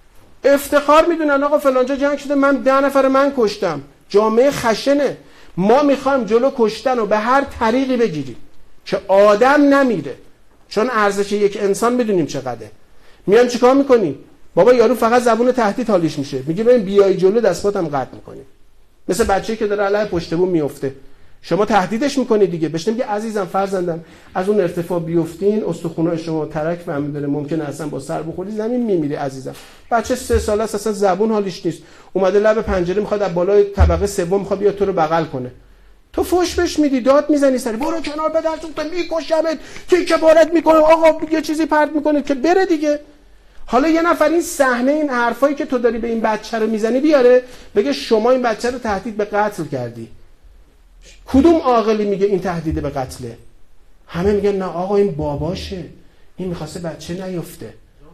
افتخار میدونن آقا فلانجا جنگ شده من ده نفر من کشتم. جامعه خشنه. ما میخوایم جلو کشتن رو به هر طریقی بگیریم که آدم نمیره، چون ارزش یک انسان میدونیم چقدره. میام چیکار میکنیم؟ بابا یارو فقط زبون تهدید حالیش میشه، میگه ببین بیای جلو دستاتم قطع میکنیم. مثل بچه‌ای که داره علیه پشت بوم میفته، شما تهدیدش میکنید دیگه، بهش میگه عزیزم فرزندم از اون ارتفاع بیفتین استخونای شما ترک فهم داره، ممکنه اصلا با سر بخوری زمین میمیره عزیزم. بچه سه ساله است اصلا زبون حالیش نیست، اومده لب پنجره میخواد از بالای طبقه سوم میخواد بیاد تو رو بغل کنه، تو فوش بهش میدی، داد میزنی سری برو کنار بدرسون تو میکشمت، تیکه پارت میکنه، آقا یه چیزی پرت میکنه که بره دیگه. حالا یه نفر این صحنه این حرفایی که تو داری به این بچه رو میزنی بیاره بگه شما این بچه رو تهدید به قتل کردی. کدوم عاقلی میگه این تهدید به قتله؟ همه میگن نه آقا این باباشه، این میخواسته بچه نیفته.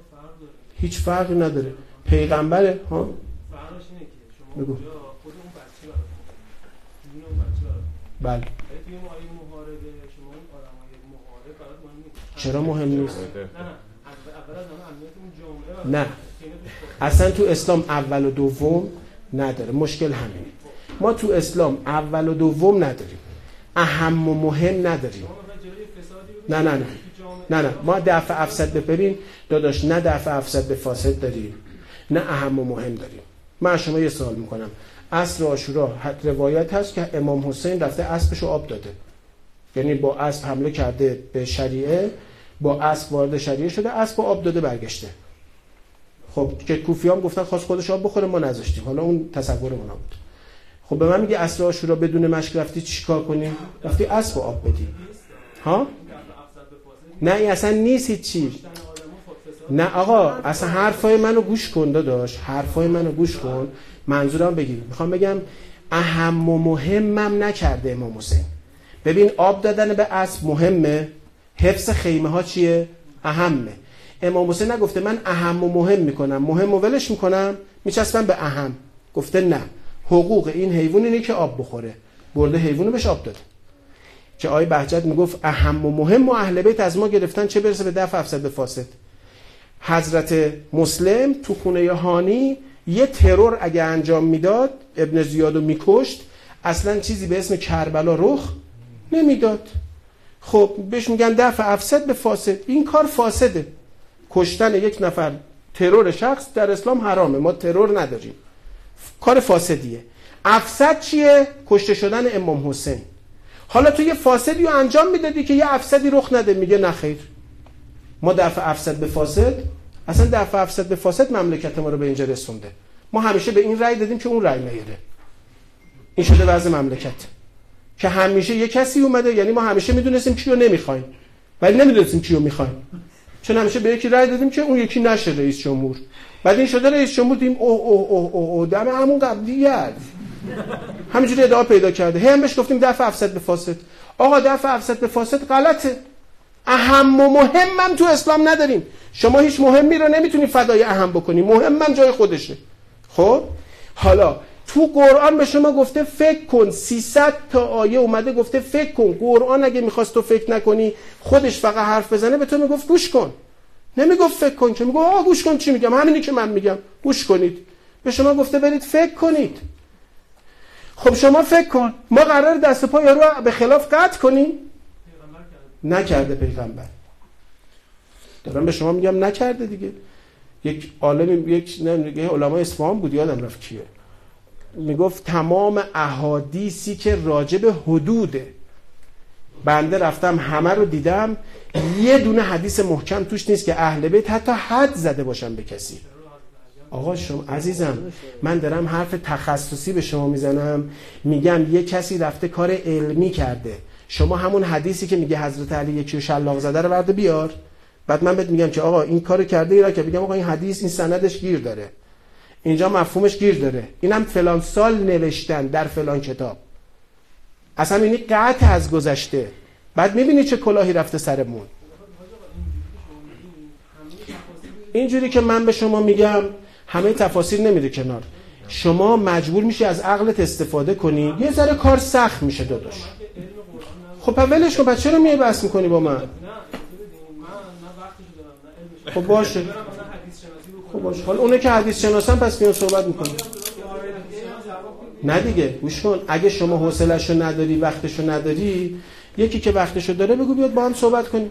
هیچ فرقی نداره. پیغمبره ها؟ فرقش اینه که شما بگو. خود اون بچه براتون اون بچه براتون بله. توی آیه محاربه شما این آدمای محارب برات مهم نیست. چرا مهم نیست؟ نه نه اول از همه امنیت اون جامعه نه اصلا تو اسلام اول و دوم نداره. مشکل همینه. ما تو اسلام اول و دوم نداریم، اهم و مهم نداریم. نه نه نه نه نه ما دفع افسد ببین داداش، نه دفع افسد به فاسد داریم، نه اهم و مهم داریم. من شما یه سوال میکنم، عصر عاشورا روایت هست که امام حسین رفته اسبشو آب داده، یعنی با اسب حمله کرده به شریعه، با اسب وارد شریعه شده، اسب آب داده برگشته. خب که کوفیان گفتن خواست خودش آب بخوره ما نذاشتیم، حالا اون تصور اونا بود. خب به من میگه عصر عاشورا بدون مشک رفتی چیکار کنی؟ رفتی اسب آب بدی. ها؟ نه این اصلا نیست هیچی. نه آقا اصلا حرفای منو گوش کن داداش، حرفای منو گوش کن، منظورم بگیر. میخوام بگم اهم و مهمم نکرده امام حسین. ببین آب دادن به اسب مهمه، حفظ خیمه ها چیه؟ اهمه. امام حسین نگفته من اهم و مهم میکنم، مهم و ولش میکنم میچسبم به اهم. گفته نه، حقوق این حیوان اینه که آب بخوره، برده حیوانو بهش آب داده. که آقای بهجت میگفت اهم و مهم و اهل بیت از ما گرفتن، چه برسه به دفع افسد به فاسد. حضرت مسلم تو خونه هانی یه ترور اگه انجام میداد، ابن زیادو میکشت، اصلا چیزی به اسم کربلا رخ نمیداد. خب بهش میگن دفع افسد به فاسد. این کار فاسده، کشتن یک نفر، ترور شخص در اسلام حرامه، ما ترور نداریم، کار فاسدیه. افسد چیه؟ کشته شدن امام حسین. حالا تو یه فاسدی رو انجام میدادی که یه افسدی رخ نده، میگه نه خیر، ما دفع افسد به فاسد، اصلا دفع افسد به فاسد مملکت ما رو به اینجا رسونده. ما همیشه به این رأی دادیم که اون رأی نیاره. این شده وضع مملکت که همیشه یه کسی اومده، یعنی ما همیشه میدونستیم کیو نمیخوایم ولی نمیدونستیم کیو میخوایم، چون همیشه به یکی رأی دادیم که اون یکی نشه رئیس جمهور. بعد این شده رئیس جمهور، دیدیم اوه اوه اوه اوه دم همون قبلیت همینجوری ادعا پیدا کرده. هم بهش گفتیم دفع افسد به فاسد. آقا دفع افسد به فاسد غلطه. اهم و مهمم تو اسلام نداریم. شما هیچ مهمی رو نمیتونی فدای اهم بکنی، مهمم جای خودشه. خب حالا تو قرآن به شما گفته فکر کن، سیصد تا آیه اومده گفته فکر کن. قرآن اگه میخواست تو فکر نکنی خودش فقط حرف بزنه به تو میگفت گوش کن، نمیگفت فکر کن، که میگه آقا گوش کن چی میگم، همینی که من میگم گوش کنید. به شما گفته برید فکر کنید. خب شما فکر کن، ما قرار دست پا یارو به خلاف قطع کنیم؟ نکرده پیغمبر. دارم به شما میگم نکرده دیگه. یک عالم، یک نمیگه علمای اصفهان بود، یادم رفت کیه، میگفت تمام احادیثی که راجع به حدوده بنده رفتم همه رو دیدم، یه دونه حدیث محکم توش نیست که اهل بیت حتی حد زده باشن به کسی. آقا شما عزیزم، من دارم حرف تخصصی به شما میزنم، میگم یه کسی رفته کار علمی کرده، شما همون حدیثی که میگه حضرت علی یکی شلاق زده رو ورده بیار، بعد من بهت میگم که آقا این کارو کرده ایرا، که بگم آقا این حدیث این سندش گیر داره، اینجا مفهومش گیر داره، اینم فلان سال نوشتن در فلان کتاب، اصلا اینی قطع از گذشته. بعد میبینی چه کلاهی رفته سرمون. اینجوری که من به شما میگم همه تفاسیر نمیره کنار. شما مجبور میشی از عقلت استفاده کنی، یه ذره کار سخت میشه داداش. خب پس ولش کن، پس چرا میای بحث میکنی با من؟ خب باشه خب باشه حالا اونه که حدیث شناسن پس میان صحبت میکنی. نه دیگه گوش کن، اگه شما حوصله‌شو نداری وقتشو نداری، یکی که وقتشو داره بگو بیاد با هم صحبت کنیم.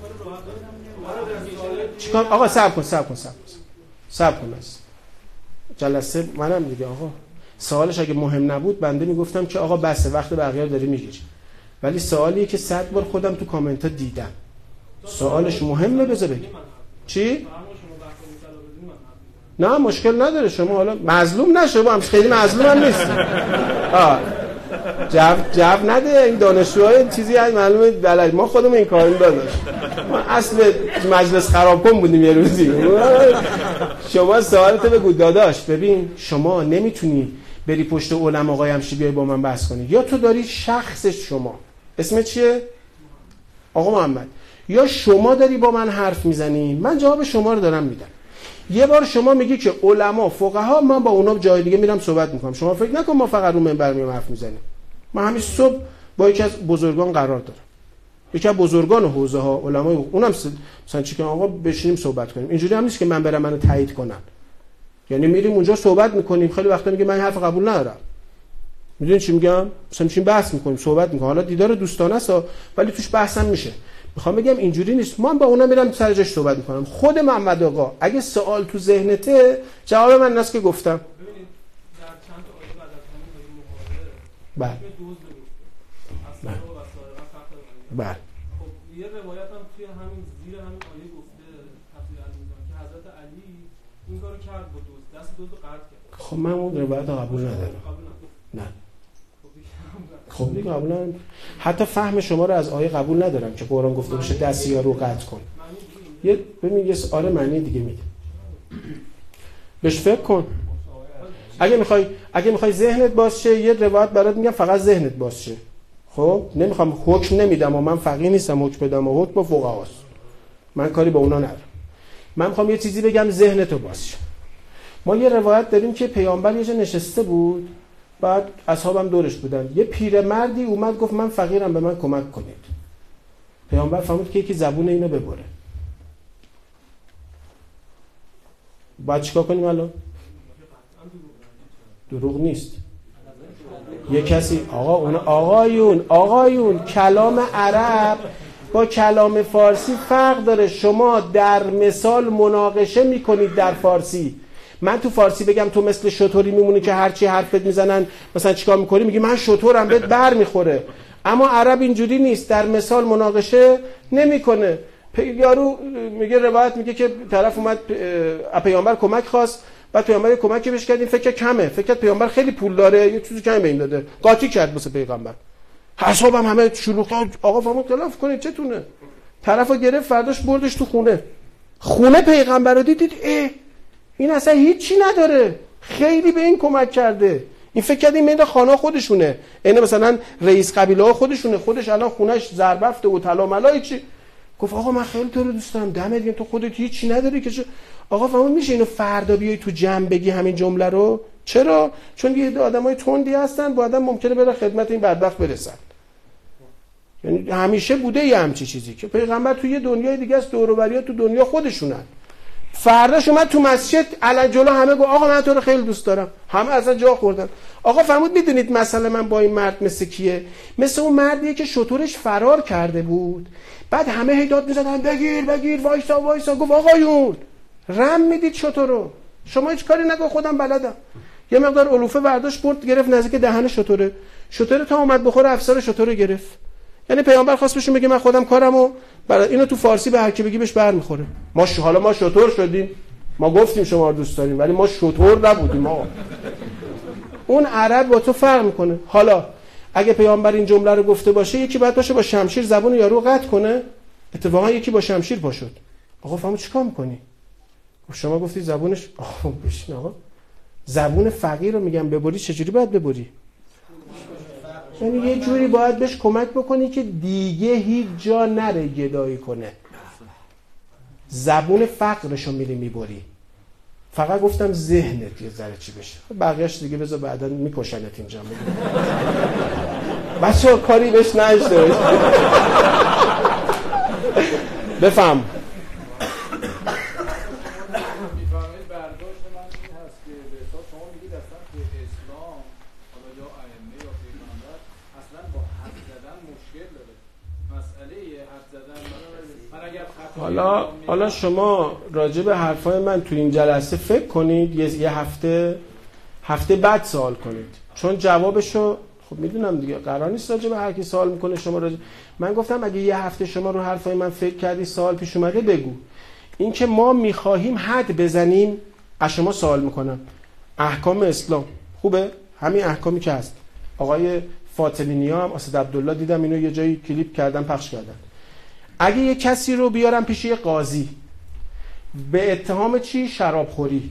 چیکار آقا صبر کن صبر کن صبر کن صبر کن بس جلسه منم دیگه. آقا سوالش اگه مهم نبود بنده میگفتم که آقا بسه وقت بقیه رو داری میگیری، ولی سوالیه که صد بار خودم تو کامنت ها دیدم سوالش مهمه بذار بگی. چی؟ نه مشکل نداره، شما حالا مظلوم نشو، با هم خیلی مظلوم هم نیست. آه جو جو نده، این دانشجوهای چیزی هست معلومه بلد، ما خودمون این کارو داداش، ما اصل مجلس خراب کن بودیم یه روزی. شما سوالتو بگو داداش. ببین شما نمیتونی بری پشت علما آقای همشی بیای با من بحث کنی، یا تو داری شخص شما اسم چیه آقا محمد، یا شما داری با من حرف میزنی، من جواب شما رو دارم میدم. یه بار شما میگی که علما فقها، من با اونا جای دیگه میرم صحبت میکنم، شما فکر نکن ما فقط رو منبر میام حرف میزنیم. من همین صبح با یکی از بزرگان قرار دارم، یکی از بزرگان حوزه ها علمای، اونم مثلا چیکار آقا بشینیم صحبت کنیم. اینجوری هم نیست که من برم منو تایید کنن، یعنی میریم اونجا صحبت میکنیم. خیلی وقتا میگه من حرف قبول ندارم، میدونین چی میگم، مثلا میشیم بحث میکنیم صحبت میکنیم، حالا دیدار دوستانه است ولی توش بحث هم میشه. میخوام بگم اینجوری نیست، من با اونا میرم سر جاش صحبت میکنم. خود محمد آقا اگه سوال تو ذهنته، جواب من ایناست که گفتم. ببینید در چند تا آیه بعد از همین محاوره بله دوز بله بله خب یه روایت هم توی همین زیر همین آیه گفته تفسیر علی میگن که حضرت علی این کارو کرد با دوز، دست دوز رو قطع کرد. خب من اون روایت رو قبول ندارم. نه خب دیگه قبول ندارم، حتی فهم شما رو از آیه قبول ندارم که قرآن گفته باشه دستی ها رو قطع کن. یه ببین یه آره معنی دیگه میده، بهش فکر کن. اگه میخوای اگه میخوای ذهنت باز شه، یه روایت برات میگم فقط ذهنت باز شه. خب نمیخوام حکم نمیدم و من فقیه نیستم حکم بدم، و حکم با فقهاست، من کاری با اونا ندارم. من میخوام یه چیزی بگم ذهنتو باز شه. ما یه روایت داریم که پیامبر یه جا نشسته بود، بعد اصحابم دورش بودن، یه پیرمردی اومد گفت من فقیرم به من کمک کنید. پیامبر فهمید که یکی زبون اینو ببره. باید چیکار کنیم الان؟ دروغ نیست. یه کسی آقا اون آقایون آقایون کلام عرب با کلام فارسی فرق داره. شما در مثال مناقشه میکنید در فارسی، من تو فارسی بگم تو مثل شطوری میمونی که هرچی حرفت میزنن مثلا چیکار میکنی میگی من شطورم بهت بر میخوره. اما عرب اینجوری نیست، در مثال مناقشه نمیکنه. یارو میگه روایت میگه که طرف اومد پیامبر کمک خواست، بعد پیامبر کمکی بهش کردین، فکر کمه، فکر کرد پیامبر خیلی پول داره یه چیزی کمی به این داده، قاطی کرد واسه پیغمبر. حسابم همه شلوغ کرد، آقا فهمید خلاف کنید چتونه. طرفو گرفت فرداش بردش تو خونه. خونه پیغمبر رو دیدید اه این اصلا هیچی نداره، خیلی به این کمک کرده. این فکر کرد این میده خانه خودشونه، این مثلا رئیس قبیله ها خودشونه، خودش الان خونش زربفته و طلا ملای چی. گفت آقا من خیلی تو رو دوست دارم، دمت گرم، تو خودت هیچی نداری که. آقا فهمون میشه اینو فردا بیای تو جمع بگی همین جمله رو؟ چرا؟ چون یه عده آدمای تندی هستن، با آدم ممکنه بره خدمت این بدبخت برسن. یعنی همیشه بوده یه همچی چیزی که پیغمبر تو یه دنیای دیگه است، دور و بریا تو دنیا خودشونن. فرداش اومد تو مسجد علی جلو همه گفت آقا من تو رو خیلی دوست دارم، همه اصلا جا خوردن. آقا فرمود میدونید مثلا من با این مرد مثل کیه؟ مثل اون مردیه که شطورش فرار کرده بود، بعد همه هی داد میزدن بگیر بگیر وایسا وایسا. گفت آقایون رم میدید شطور رو، شما هیچ کاری نکن خودم بلدم. یه مقدار علوفه برداشت برد گرفت نزدیک دهن شطوره، شطوره تا اومد بخوره افسر شطور گرفت. یعنی پیامبر خواست بهشون بگه من خودم کارمو برای اینو تو فارسی به هر کی بگی بهش برمیخوره. ما ش... حالا ما شطور شدیم، ما گفتیم شما رو دوست داریم ولی ما شطور نبودیم. ما اون عرب با تو فرق میکنه. حالا اگه پیامبر این جمله رو گفته باشه، یکی بعد باشه با شمشیر زبون یارو قطع کنه. اتفاقا یکی با شمشیر پا شد. آقا فهمو چیکار میکنی؟ شما گفتی زبونش آقا بشین آقا زبون فقیر رو میگم ببری، چجوری باید ببری؟ یعنی یه جوری باید بهش کمک بکنی که دیگه هیچ جا نره گدایی کنه. زبون فقرشو میری میبری. فقط گفتم ذهنت یه ذره چی بشه، بقیه‌اش دیگه بذار بعداً میکشنت اینجا. بچه‌ها کاری بهش نشته باشه. بفهم. حالا حالا شما راجع به حرفای من تو این جلسه فکر کنید، یه, یه هفته هفته بعد سوال کنید، چون جوابشو خب میدونم دیگه قرار نیست راجع به هر کی سوال میکنه شما راجع. من گفتم اگه یه هفته شما رو حرفای من فکر کردی سوال پیش اومده بگو. این که ما میخواهیم حد بزنیم از شما سوال میکنم. احکام اسلام خوبه؟ همین احکامی که هست. آقای فاطمی هم اسد عبدالله دیدم اینو یه جایی کلیپ کردن پخش کردن. اگه یه کسی رو بیارم پیش یه قاضی به اتهام چی؟ شرابخوری،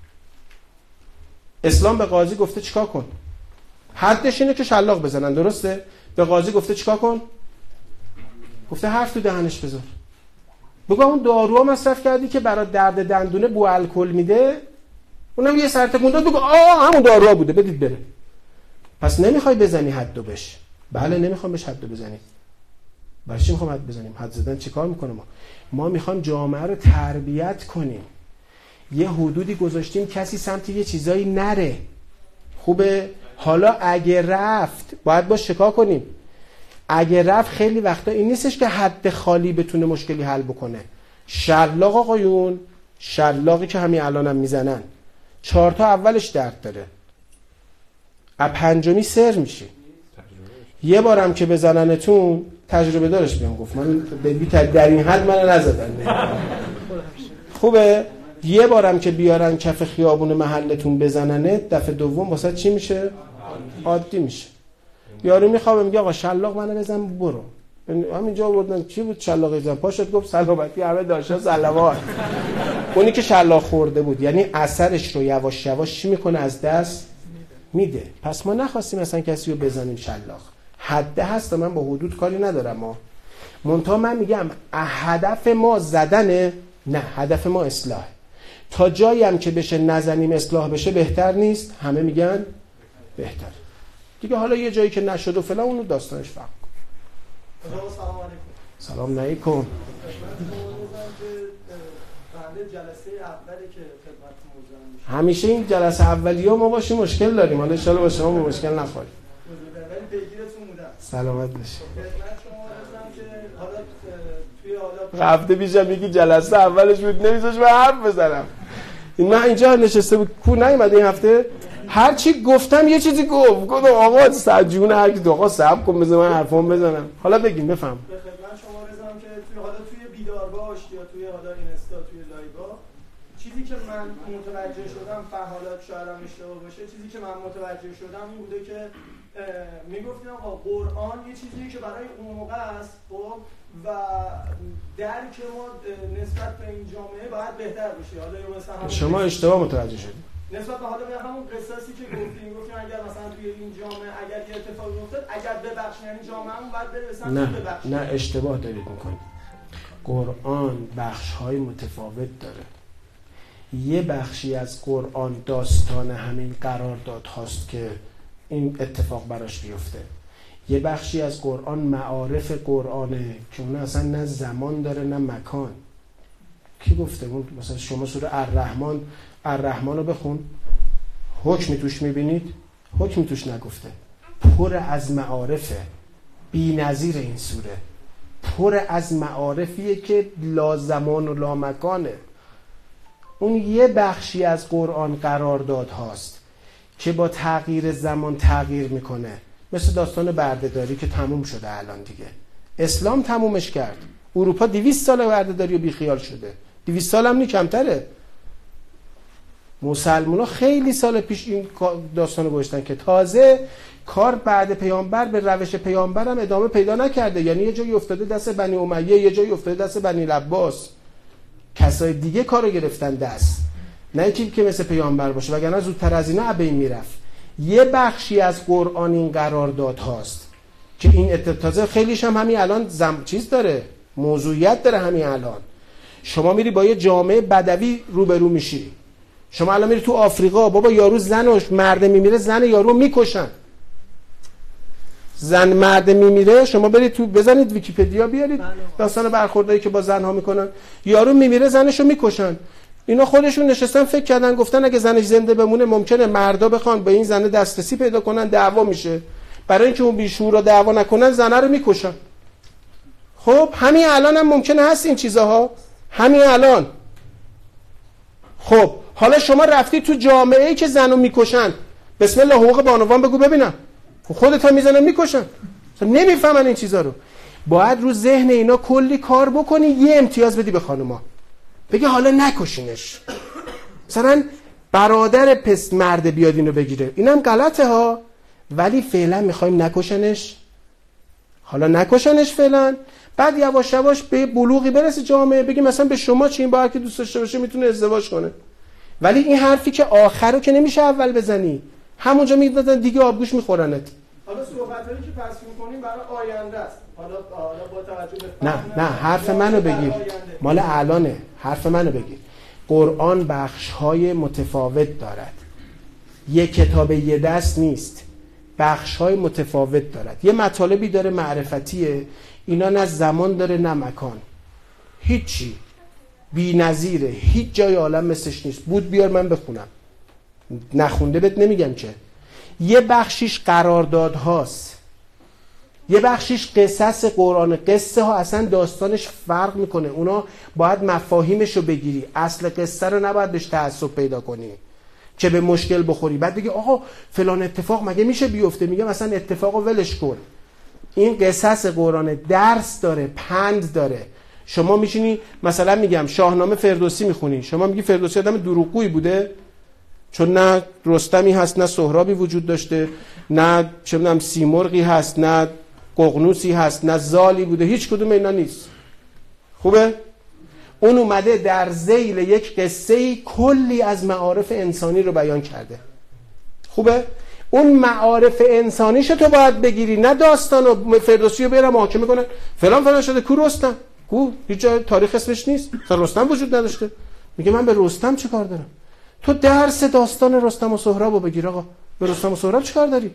اسلام به قاضی گفته چیکار کن؟ حدش اینه که شلاق بزنن، درسته؟ به قاضی گفته چیکار کن؟ گفته حرف تو دهنش بذار. بگو اون داروها مصرف کردی که برای درد دندونه بو الکل میده، اونم یه سر تکون داد، بگو آه همون داروها بوده بدید بره. پس نمیخوای بزنی حدو بش؟ بله نمیخوام بهش حدو بزنی. برای چی میخوام حد بزنیم؟ حد زدن چیکار میکنه؟ ما ما میخوام جامعه رو تربیت کنیم، یه حدودی گذاشتیم کسی سمت یه چیزایی نره. خوبه؟ حالا اگه رفت باید باش چیکار کنیم؟ اگه رفت خیلی وقتا این نیستش که حد خالی بتونه مشکلی حل بکنه. شلاق آقایون، شلاقی که همین الانم هم میزنن چهار تا اولش درد داره، از پنجمی سر میشی. یه بارم که بزننتون تجربه دارش بیام گفت من در این حد من نزدن. خوبه؟ یه بارم که بیارن کف خیابون محلتون بزننه دفعه دوم واسه چی میشه؟ عادی میشه. یارو میخوابه میگه آقا شلاق منو بزن برو. همینجا بردن چی بود شلاق بزن؟ پاشت گفت سلامتی همه داشا صلوات. اونی که شلاق خورده بود یعنی اثرش رو یواش یواش چی میکنه؟ از دست میده. پس ما نخواستیم اصلا کسی رو بزنیم شلاق. حد هست، من با حدود کاری ندارم. ما منتها من میگم هدف ما زدنه؟ نه، هدف ما اصلاح. تا جایی هم که بشه نزنیم اصلاح بشه بهتر نیست؟ همه میگن بهتر دیگه. حالا یه جایی که نشد و فلان اونو داستانش فرق کن. سلام علیکم. سلام علیکم. جلسه اولی که خدمت موضوع میشه همیشه این جلسه اولیه ما باشیم مشکل داریم، حالا ان شاء الله با شما به مشکل نخوریم. ولی پیگیرتون بودم. سلامت باشی. خدمت شما رسیدم که حالا توی حالا هفته پیشم میگی جلسه اولش بود نمیذاش من حرف بزنم. این من اینجا نشسته بود کو نیومد این هفته، هر چی گفتم یه چیزی گفت. گفتم آقا سجون هر کی دقیقا صبر کن بذار من حرفام بزنم. حالا بگیم بفهم. به خدمت شما رسیدم که توی حالا توی بیدار باش یا توی حالا اینستا توی لایوا چیزی که من متوجه شدم، فعالات شاید اشتباه باشه، چیزی که من متوجه شدم این بوده که میگفتیم آقا قرآن یه چیزی که برای اون موقع است خب و درک ما نسبت به این جامعه باید بهتر بشه. حالا مثلا شما اشتباه متوجه شدید نسبت به حالا به همون قصصی که گفتیم گفتیم اگر مثلا توی این جامعه اگر یه اتفاقی افتاد اگر ببخشن یعنی جامعه‌مون باید بره به سمت ببخشن. نه نه اشتباه دارید میکنید. قرآن بخش‌های متفاوت داره. یه بخشی از قرآن داستان همین قرارداد هاست که این اتفاق براش بیفته. یه بخشی از قرآن معارف قرآنه که اون اصلا نه زمان داره نه مکان. کی گفته؟ اون مثلا شما سوره الرحمن الرحمن رو بخون، حکمی توش میبینید؟ حکمی توش نگفته. پر از معارفه، بی نظیر این سوره پر از معارفیه که لا زمان و لا مکانه. اون یه بخشی از قرآن قرارداد هاست که با تغییر زمان تغییر میکنه، مثل داستان بردهداری که تموم شده الان دیگه. اسلام تمومش کرد. اروپا دویست سال بردهداری و بیخیال شده. دویست سال هم نی کمتره. مسلمونا خیلی سال پیش این داستانو گذاشتن که تازه کار بعد پیامبر به روش پیامبر هم ادامه پیدا نکرده. یعنی یه جایی افتاده دست بنی امیه، یه جایی افتاده دست بنی العباس، کسای دیگه کارو گرفتن دست، نه اینکه که مثل پیامبر باشه وگرنه زودتر از اینا ابی میرفت. یه بخشی از قرآن این قرارداد هاست که این اتفاقات خیلیش هم همین الان زم... چیز داره، موضوعیت داره. همین الان شما میری با یه جامعه بدوی روبرو میشی، شما الان میری تو آفریقا، بابا یارو زنش مرد میمیره، زن یارو میکشن. زن مرد میمیره، شما برید تو بزنید ویکی‌پدیا بیارید داستان برخوردایی که با زنها میکنن. یارو میمیره زنشو میکشن. اینا خودشون نشستن فکر کردن گفتن اگه زنش زنده بمونه ممکنه مردا بخوان به این زنه دسترسی پیدا کنن، دعوا میشه. برای اینکه اون بیشورا دعوا نکنن زنه رو میکشن. خب همین الان هم ممکنه هست این چیزها، همین الان. خب حالا شما رفتی تو جامعه‌ای که زنو میکشن، بسم الله حقوق بانوان بگو ببینم. خودت هم میزنن میکشن. نمیفهمن این چیزا رو. باید رو ذهن اینا کلی کار بکنی، یه امتیاز بدی به خانوما. بگی حالا نکشینش. مثلا برادر پس مرد بیاد اینو بگیره. اینم غلطه ها، ولی فعلا میخوایم نکشنش. حالا نکشنش فعلا، بعد یواش یواش به بلوغی برسه جامعه، بگی مثلا به شما چی، این با هر کی دوست داشته باشه میتونه ازدواج کنه. ولی این حرفی که آخرو که نمیشه اول بزنی، همونجا میدادن دیگه آبگوش میخورنت. حالا صحبتایی که پس میکنیم برای آینده است. حالا حالا با توجه به نه نه حرف منو بگیر، مال الانه. حرف منو بگیر. قرآن بخش‌های متفاوت دارد. یک کتاب یه دست نیست. بخش‌های متفاوت دارد. یه مطالبی داره معرفتیه، اینا نه زمان داره نه مکان. هیچی. بی‌نظیره. هیچ جای عالم مثلش نیست. بود بیار من بخونم. نخونده بهت نمیگم که. یه بخشیش قراردادهاست، یه بخشیش قصص قرآن. قصه ها اصلا داستانش فرق میکنه، اونا باید مفاهیمشو بگیری، اصل قصه رو نباید بهش تعصب پیدا کنی که به مشکل بخوری. بعد بگی آقا فلان اتفاق مگه میشه بیفته؟ میگم مثلا اتفاقو ولش کن. این قصص قرآن درس داره، پند داره. شما میشینی مثلا میگم شاهنامه فردوسی میخونی، شما میگی فردوسی آدم دروغگویی بوده؟ چون نه رستمی هست، نه سهرابی وجود داشته، نه چه میدونم سیمرغی هست، نه ققنوسی هست، نه زالی بوده، هیچ کدوم اینا نیست. خوبه؟ اون اومده در ذیل یک قصه کلی از معارف انسانی رو بیان کرده. خوبه؟ اون معارف انسانیش تو باید بگیری، نه داستان و فردوسی رو بیارم محاکمه کنن فلان فلان شده. کو رستم؟ کو هیچ جای تاریخ اسمش نیست، اصلا رستم وجود نداشته. میگه من به رستم چه کار دارم؟ تو درس داستان رستم و سهراب رو بگیر. آقا به رستم و سهراب چه کار داری؟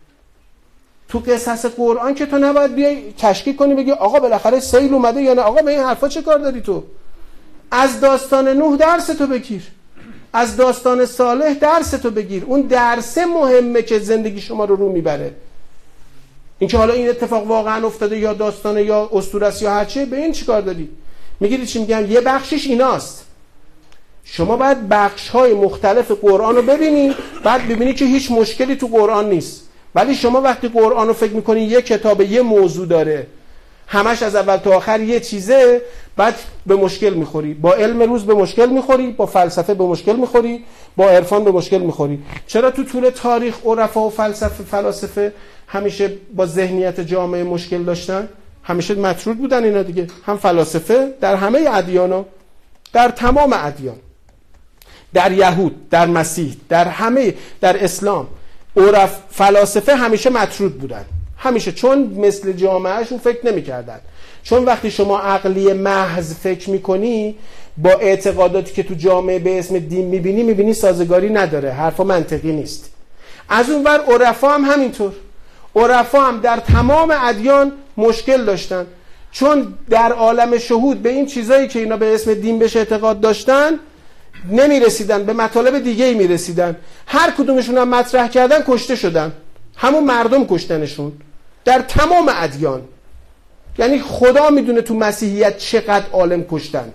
تو قصص قرآن که تو نباید بیای تشکیک کنی بگی آقا بالاخره سیل اومده یا نه. آقا به این حرفا چه کار داری تو؟ از داستان نوح درس تو بگیر، از داستان صالح درس تو بگیر. اون درس مهمه که زندگی شما رو رو میبره. اینکه حالا این اتفاق واقعا افتاده یا داستانه یا اسطوره است یا هرچی، به این چیکار داری؟ میگیری چی میگم؟ یه بخشش ایناست. شما باید بخش‌های مختلف قرآن رو ببینی، بعد ببینی که هیچ مشکلی تو قرآن نیست. ولی شما وقتی قرآن رو فکر میکنی یه کتاب یه موضوع داره، همش از اول تا آخر یه چیزه، بعد به مشکل میخوری. با علم روز به مشکل میخوری، با فلسفه به مشکل میخوری، با عرفان به مشکل میخوری. چرا تو طول تاریخ عرفا و فلسفه فلاسفه همیشه با ذهنیت جامعه مشکل داشتن؟ همیشه مطرود بودن اینا دیگه. هم فلاسفه در همه ادیانا، در تمام ادیان، در یهود، در مسیح، در همه، در اسلام، عرف فلاسفه همیشه مطرود بودن. همیشه. چون مثل جامعهشون فکر نمی کردن. چون وقتی شما عقلی محض فکر میکنی با اعتقاداتی که تو جامعه به اسم دین میبینی میبینی سازگاری نداره، حرفا منطقی نیست. از اون ور عرفا هم همینطور. عرفا هم در تمام ادیان مشکل داشتن، چون در عالم شهود به این چیزایی که اینا به اسم دین بهش اعتقاد داشتن نمی رسیدن، به مطالب دیگه ای می رسیدن. هر کدومشون هم مطرح کردن کشته شدن، همون مردم کشتنشون در تمام ادیان. یعنی خدا میدونه تو مسیحیت چقدر عالم کشتن،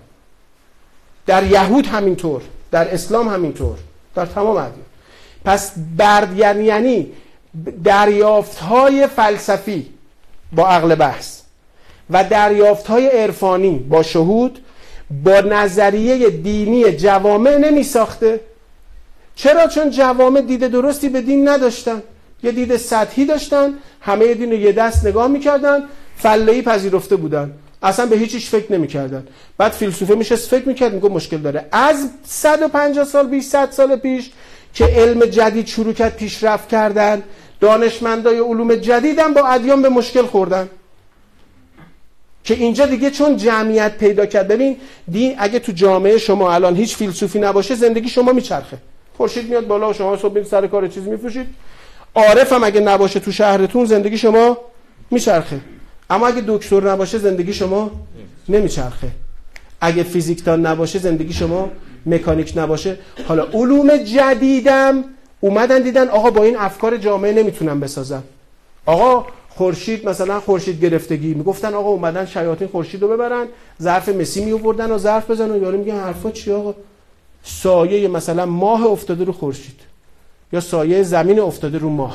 در یهود همینطور، در اسلام همینطور، در تمام ادیان. پس برد یعنی یعنی دریافت‌های فلسفی با عقل بحث و دریافت‌های عرفانی با شهود با نظریه دینی جوامع نمی ساخته. چرا؟ چون جوامع دید درستی به دین نداشتن، یه دید سطحی داشتن، همه دین رو یه دست نگاه میکردن، فلهی پذیرفته بودن، اصلا به هیچیش فکر نمیکردن. بعد فیلسوفه میشه فکر میکرد، میگه مشکل داره. از صد و پنجاه سال پیش، صد سال پیش که علم جدید شروع کرد پیشرفت کردن، دانشمندای علوم جدیدم با ادیان به مشکل خوردن. که اینجا دیگه چون جمعیت پیدا کرد. ببین دین اگه تو جامعه شما الان هیچ فیلسوفی نباشه زندگی شما میچرخه، خورشید میاد بالا و شما صبح سر کار چیزی میفروشید. عارف هم اگه نباشه تو شهرتون زندگی شما میچرخه. اما اگه دکتر نباشه زندگی شما نمیچرخه. اگه فیزیکدان نباشه زندگی شما، مکانیک نباشه. حالا علوم جدیدم اومدن دیدن آقا با این افکار جامعه نمیتونن بسازن. آقا خورشید مثلا خورشید گرفتگی میگفتن آقا اومدن شیاطین خورشید رو ببرن ظرف مسی میآوردن و ظرف بزنن و یارو میگه حرفا چی آقا؟ سایه مثلا ماه افتاده رو خورشید یا سایه زمین افتاده رو ماه.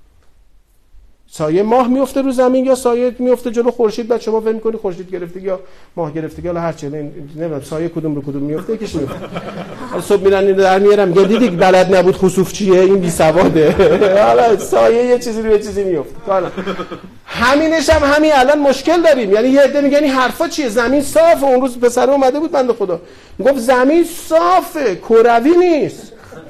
سایه ماه میفته رو زمین یا سایه میفته جلو خورشید، بعد شما فکر می‌کنید خورشید گرفتگی یا ماه گرفتگی، حالا هر چی نمیدونم سایه کدوم رو کدوم میفته یکیش میفته. صبح میرن اینو در میارم میگه دیدی بلد نبود خسوف چیه، این بی سواده. حالا سایه یه چیزی رو یه چیزی میفته. حالا همینش هم همین الان مشکل داریم. یعنی یه عده میگن این حرفا چیه؟ زمین صافه. اون روز پسر اومده بود بنده خدا میگفت زمین صافه، کروی نیست.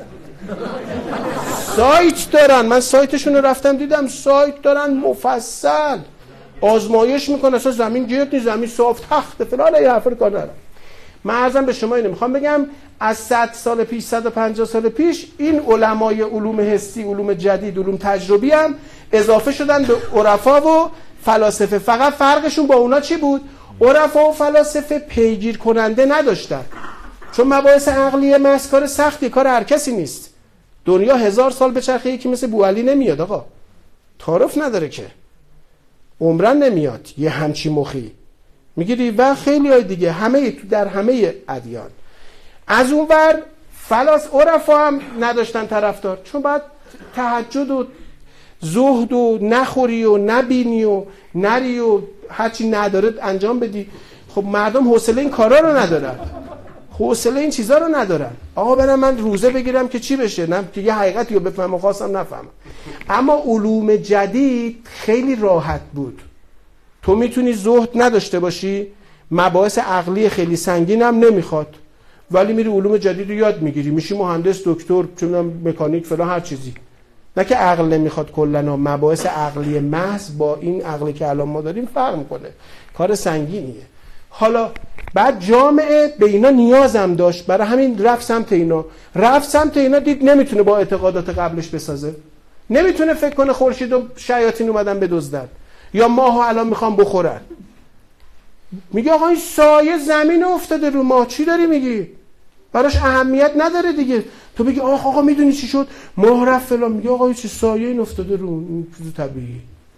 سایت دارن، من سایتشون رو رفتم دیدم، سایت دارن مفصل آزمایش میکنن اصلا زمین گرد نیست، زمین صاف تخته فلان. یه حرفا رو کار ندارم. من عرضم به شما اینو میخوام بگم از صد سال پیش، صد و پنجاه سال پیش این علمای علوم حسی، علوم جدید، علوم تجربی هم اضافه شدن به عرفا و فلاسفه. فقط فرقشون با اونا چی بود؟ عرفا و فلاسفه پیگیر کننده نداشتن، چون مباحث عقلی محض کار سختی، کار هر کسی نیست. دنیا هزار سال به چرخه یکی مثل بوعلی نمیاد آقا، تعارف نداره که، عمرن نمیاد یه همچی مخی میگیری. و خیلی های دیگه همه تو در همه ادیان. از اون ور فلاس عرفا هم نداشتن طرفدار، چون بعد تهجد و زهد و نخوری و نبینی و نری و هرچی نداره انجام بدی. خب مردم حوصله این کارا رو ندارن، حوصله این چیزا رو ندارن. آقا برم من روزه بگیرم که چی بشه، نه که یه حقیقتی رو بفهمم خواستم نفهمم. اما علوم جدید خیلی راحت بود. تو میتونی زهد نداشته باشی، مباحث عقلی خیلی سنگین هم نمیخواد، ولی میری علوم جدید رو یاد میگیری، میشی مهندس، دکتر، چه میدونم مکانیک فلان هر چیزی. نه که عقل نمیخواد کلا، مباحث عقلی محض با این عقلی که الان ما داریم فرق میکنه، کار سنگینیه. حالا بعد جامعه به اینا نیازم داشت، برای همین رفت سمت اینا. رفت سمت اینا دید نمیتونه با اعتقادات قبلش بسازه، نمیتونه فکر کنه خورشید و شیاطین اومدن بدزدن یا ماهو الان میخوام بخورن. میگه آقا این سایه زمین افتاده رو ماه، چی داری میگی؟ براش اهمیت نداره دیگه. تو بگی آقا آقا میدونی چی شد؟ ماه رفت فلان، میگه آقا چه سایه این افتاده رو، این چیز طبیعی.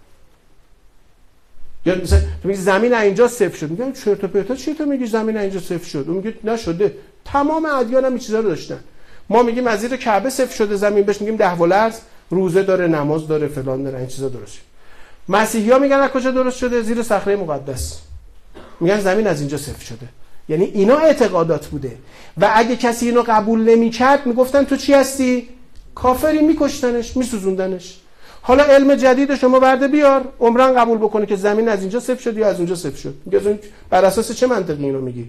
یا مثلا تو میگی زمین اینجا صفر شد، میگم چرت و پرتا چی تو میگی زمین اینجا صفر شد؟ اون میگه نشده. تمام ادیان هم این چیزا رو داشتن. ما میگیم از زیر کعبه صفر شده زمین، بهش میگیم ده ولرز، روزه داره، نماز داره، فلان داره، این چیزا درست. مسیحی‌ها میگن از کجا درست شده؟ زیر صخره مقدس. میگن زمین از اینجا صفر شده. یعنی اینا اعتقادات بوده و اگه کسی اینو قبول نمی‌کرد میگفتن تو چی هستی؟ کافری، میکشتنش، میسوزوندنش. حالا علم جدید شما ورده بیار، عمرن قبول بکنه که زمین از اینجا صفر شد یا از اونجا صفر شد. میگه بر اساس چه منطقی اینو میگی؟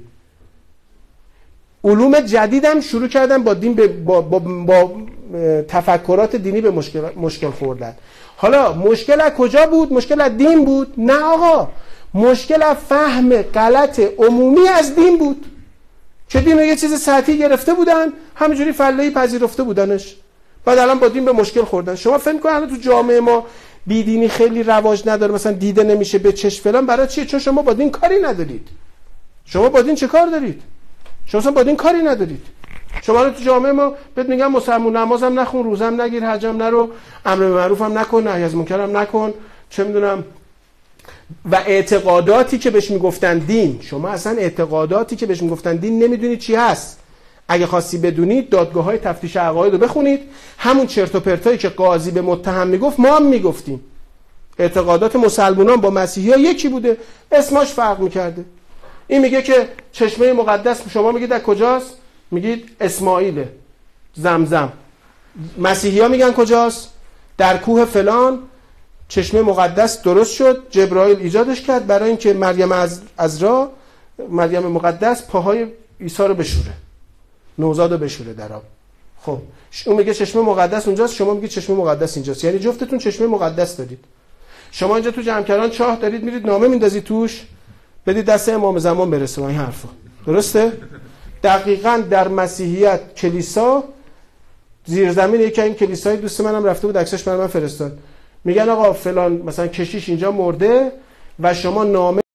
علوم جدیدم شروع کردن با دین به با, با, با تفکرات دینی به مشکل مشکل خوردن. حالا مشکل از کجا بود؟ مشکل از دین بود؟ نه آقا، مشکل از فهم غلط عمومی از دین بود که دین رو یه چیز سطحی گرفته بودن، همینجوری فله‌ای پذیرفته بودنش، بعد الان با دین به مشکل خوردن. شما فکر می‌کنید الان تو جامعه ما بیدینی خیلی رواج نداره، مثلا دیده نمیشه به چشم فلان، برای چیه؟ چون شما با دین کاری ندارید. شما با دین چه کار دارید؟ شما اصلا با دین کاری ندارید. شما الان تو جامعه ما بهت میگن مسلمون نمازم نخون، روزم نگیر، حجم نرو، امر به معروفم نکن، نهی از منکرم نکن، چه میدونم، و اعتقاداتی که بهش میگفتن دین. شما اصلا اعتقاداتی که بهش میگفتن دین نمیدونید چی هست. اگه خواستی بدونید دادگاه‌های تفتیش عقاید رو بخونید، همون چرت و پرتایی که قاضی به متهم میگفت ما هم میگفتیم. اعتقادات مسلمانان با مسیحی‌ها یکی بوده، اسمش فرق میکرده. این میگه که چشمه مقدس، شما میگید در کجاست؟ میگید اسماعیله، زمزم. مسیحی‌ها میگن کجاست؟ در کوه فلان چشمه مقدس درست شد، جبرائیل ایجادش کرد برای اینکه مریم از عذرا، مریم مقدس پاهای عیسی رو بشوره، نوزاد رو بشوره در آب. خب اون میگه چشمه مقدس اونجاست، شما میگید چشمه مقدس اینجاست. یعنی جفتتون چشمه مقدس دارید. شما اینجا تو جمکران چاه دارید، میرید نامه میندازید توش، بدید دست امام زمان برسه این حرفا. درسته؟ دقیقاً در مسیحیت کلیسا زیرزمین یکی این کلیسای دوست منم رفته بود عکسش برام فرستاد. میگن آقا فلان مثلا کشیش اینجا مرده و شما نامه